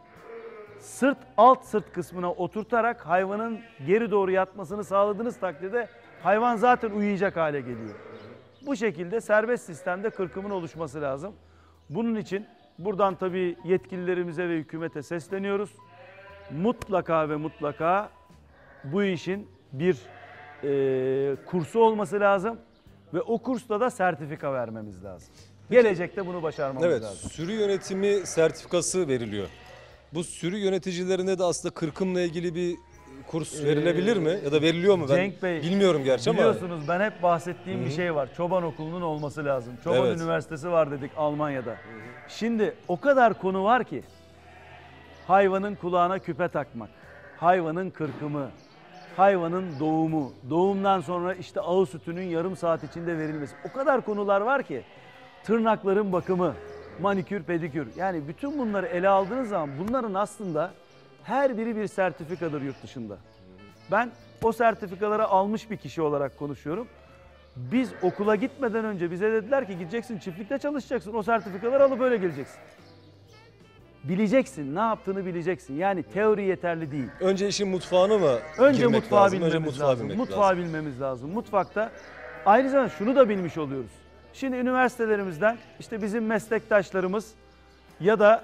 Alt sırt kısmına oturtarak hayvanın geri doğru yatmasını sağladığınız takdirde hayvan zaten uyuyacak hale geliyor. Bu şekilde serbest sistemde kırkımın oluşması lazım. Bunun için buradan tabii yetkililerimize ve hükümete sesleniyoruz. Mutlaka ve mutlaka bu işin bir kursu olması lazım. ve o kursta da sertifika vermemiz lazım. Gelecekte bunu başarmamız Evet, lazım. sürü yönetimi sertifikası veriliyor. Bu sürü yöneticilerine de aslında kırkımla ilgili bir kurs verilebilir mi? Ya da veriliyor mu? Ben Cenk Bey, bilmiyorum gerçi ama. biliyorsunuz ben hep bahsettiğim bir şey var. Çoban okulunun olması lazım. Çoban Evet. Üniversitesi var dedik Almanya'da. Şimdi o kadar konu var ki hayvanın kulağına küpe takmak, hayvanın kırkımı, hayvanın doğumu, doğumdan sonra işte ağız sütünün yarım saat içinde verilmesi. O kadar konular var ki tırnakların bakımı, manikür, pedikür. Yani bütün bunları ele aldığınız zaman bunların aslında her biri bir sertifikadır yurt dışında. Ben o sertifikaları almış bir kişi olarak konuşuyorum. Biz okula gitmeden önce bize dediler ki gideceksin çiftlikte çalışacaksın. O sertifikaları alıp öyle geleceksin. Bileceksin, ne yaptığını bileceksin. Yani teori yeterli değil. Önce işin mutfağını mı Önce girmek mutfağı lazım? bilmemiz Önce mutfağı lazım. bilmek Mutfağı lazım. bilmemiz lazım. Mutfakta aynı zamanda şunu da bilmiş oluyoruz. Şimdi üniversitelerimizden işte bizim meslektaşlarımız ya da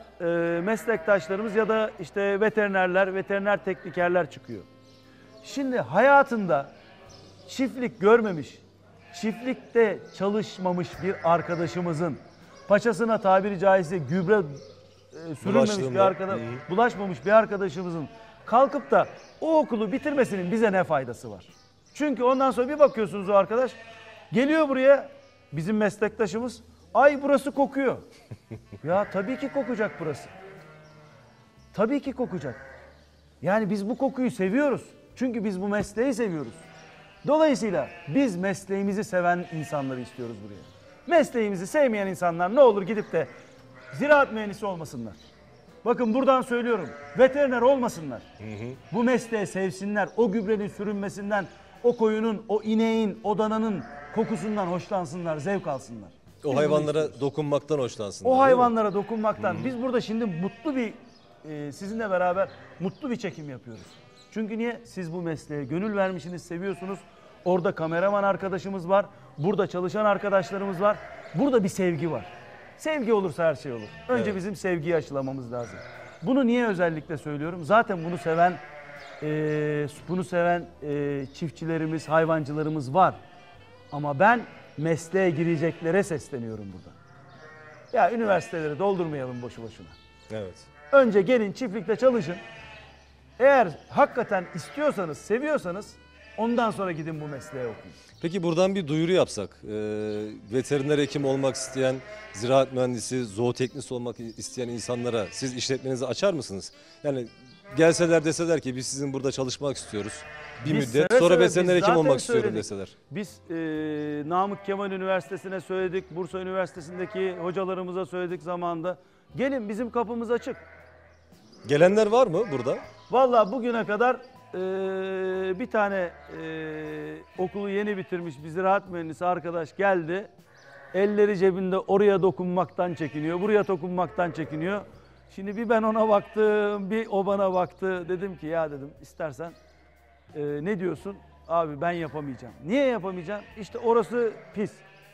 işte veterinerler, veteriner teknikerler çıkıyor. Şimdi hayatında çiftlik görmemiş, çiftlikte çalışmamış bir arkadaşımızın paçasına tabiri caizse gübre sürülmemiş Bulaştığında. bulaşmamış bir arkadaşımızın kalkıp da o okulu bitirmesinin bize ne faydası var? Çünkü ondan sonra bir bakıyorsunuz o arkadaş geliyor buraya, bizim meslektaşımız, ay burası kokuyor. Ya tabii ki kokacak burası. Tabii ki kokacak. Yani biz bu kokuyu seviyoruz. Çünkü biz bu mesleği seviyoruz. Dolayısıyla biz mesleğimizi seven insanları istiyoruz buraya. Mesleğimizi sevmeyen insanlar ne olur gidip de ziraat mühendisi olmasınlar. Bakın buradan söylüyorum. Veteriner olmasınlar. Bu mesleği sevsinler. O gübrenin sürünmesinden, o koyunun, o ineğin, o dananın kokusundan hoşlansınlar, zevk alsınlar. O hayvanlara dokunmaktan hoşlansınlar. O değil mi? hayvanlara dokunmaktan. Biz burada şimdi mutlu bir, sizinle beraber mutlu bir çekim yapıyoruz. Çünkü niye? Siz bu mesleğe gönül vermişsiniz, seviyorsunuz. Orada kameraman arkadaşımız var. Burada çalışan arkadaşlarımız var. Burada bir sevgi var. Sevgi olursa her şey olur. Önce bizim sevgiyi aşılamamız lazım. Bunu niye özellikle söylüyorum? Zaten bunu seven çiftçilerimiz, hayvancılarımız var. Ama ben mesleğe gireceklere sesleniyorum burada. Ya üniversiteleri doldurmayalım boşu boşuna. Evet. Önce gelin çiftlikte çalışın. Eğer hakikaten istiyorsanız, seviyorsanız ondan sonra gidin bu mesleğe okuyun. Peki buradan bir duyuru yapsak. Veteriner hekim olmak isteyen, ziraat mühendisi, zooteknist olmak isteyen insanlara siz işletmenizi açar mısınız? Yani gelseler deseler ki biz sizin burada çalışmak istiyoruz. Bir Biz müddet seve sonra seve, veteriner biz hekim zaten olmak istiyorum söyledik. deseler. Biz Namık Kemal Üniversitesi'ne söyledik, Bursa Üniversitesi'ndeki hocalarımıza söyledik zamanında. Gelin bizim kapımız açık. Gelenler var mı burada? Vallahi bugüne kadar bir tane okulu yeni bitirmiş bir ziraat mühendisi arkadaş geldi. Elleri cebinde oraya dokunmaktan çekiniyor, buraya dokunmaktan çekiniyor. Şimdi bir ben ona baktım, bir o bana baktı. Dedim ki ya dedim istersen ne diyorsun? Abi ben yapamayacağım. Niye yapamayacağım? İşte orası pis.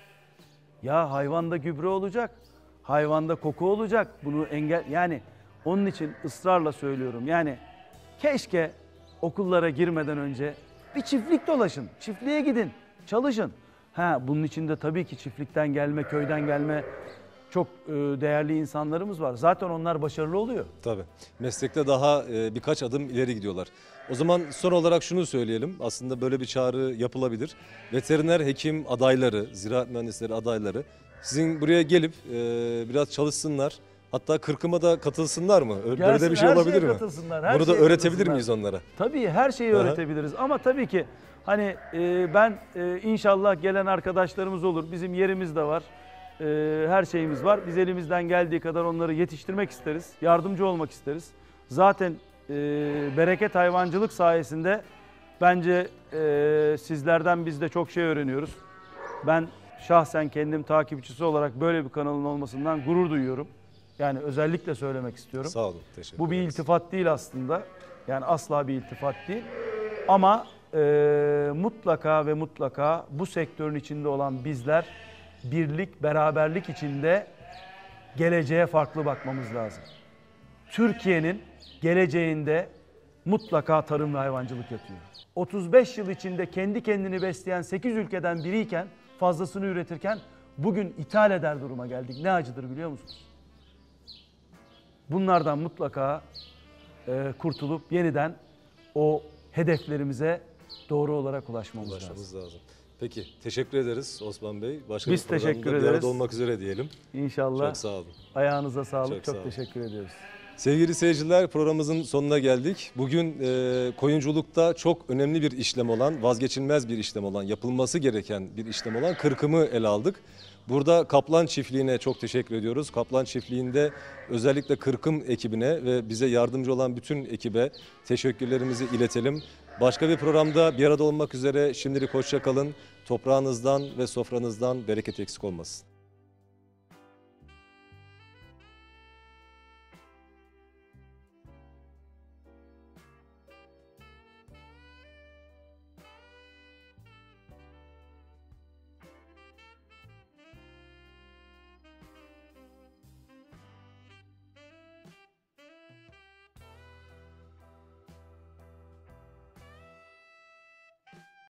Ya hayvanda gübre olacak, hayvanda koku olacak. Bunu yani onun için ısrarla söylüyorum. Yani keşke okullara girmeden önce bir çiftlik dolaşın. Çiftliğe gidin, çalışın. Bunun içinde tabii ki çiftlikten gelme, köyden gelme çok değerli insanlarımız var. Zaten onlar başarılı oluyor. Tabii. Meslekte daha birkaç adım ileri gidiyorlar. O zaman son olarak şunu söyleyelim. Aslında böyle bir çağrı yapılabilir. Veteriner hekim adayları, ziraat mühendisleri adayları sizin buraya gelip biraz çalışsınlar. Hatta kırkıma da katılsınlar mı? Böyle de bir şey Her olabilir şeye mi? katılsınlar, her Bunu da şeye öğretebilir katılsınlar. miyiz onlara? Tabii her şeyi Aha. öğretebiliriz ama tabii ki hani ben inşallah gelen arkadaşlarımız olur. Bizim yerimiz de var. Her şeyimiz var. Biz elimizden geldiği kadar onları yetiştirmek isteriz. Yardımcı olmak isteriz. Zaten bereket hayvancılık sayesinde bence sizlerden biz de çok şey öğreniyoruz. Ben şahsen kendim takipçisi olarak böyle bir kanalın olmasından gurur duyuyorum. Yani özellikle söylemek istiyorum. Sağ olun. Teşekkür Bu bir ederiz. iltifat değil aslında. Yani asla bir iltifat değil. Ama mutlaka ve mutlaka bu sektörün içinde olan bizler birlik, beraberlik içinde geleceğe farklı bakmamız lazım. Türkiye'nin geleceğinde mutlaka tarım ve hayvancılık yatıyor. 35 yıl içinde kendi kendini besleyen 8 ülkeden biriyken fazlasını üretirken bugün ithal eder duruma geldik. Ne acıdır biliyor musunuz? Bunlardan mutlaka kurtulup yeniden o hedeflerimize doğru olarak ulaşmamız lazım. Ulaşmamız lazım. Peki teşekkür ederiz Osman Bey. Başka Biz bir programda teşekkür bir ederiz. arada olmak üzere diyelim. İnşallah. Çok sağ olun. Ayağınıza sağlık. Çok sağ Çok olun. teşekkür ediyoruz. Sevgili seyirciler, programımızın sonuna geldik. Bugün koyunculukta çok önemli bir işlem olan, vazgeçilmez bir işlem olan, yapılması gereken bir işlem olan kırkımı ele aldık. Burada Kaplan Çiftliği'ne çok teşekkür ediyoruz. Kaplan Çiftliği'nde özellikle kırkım ekibine ve bize yardımcı olan bütün ekibe teşekkürlerimizi iletelim. Başka bir programda bir arada olmak üzere. Şimdilik hoşça kalın. Toprağınızdan ve sofranızdan bereket eksik olmasın.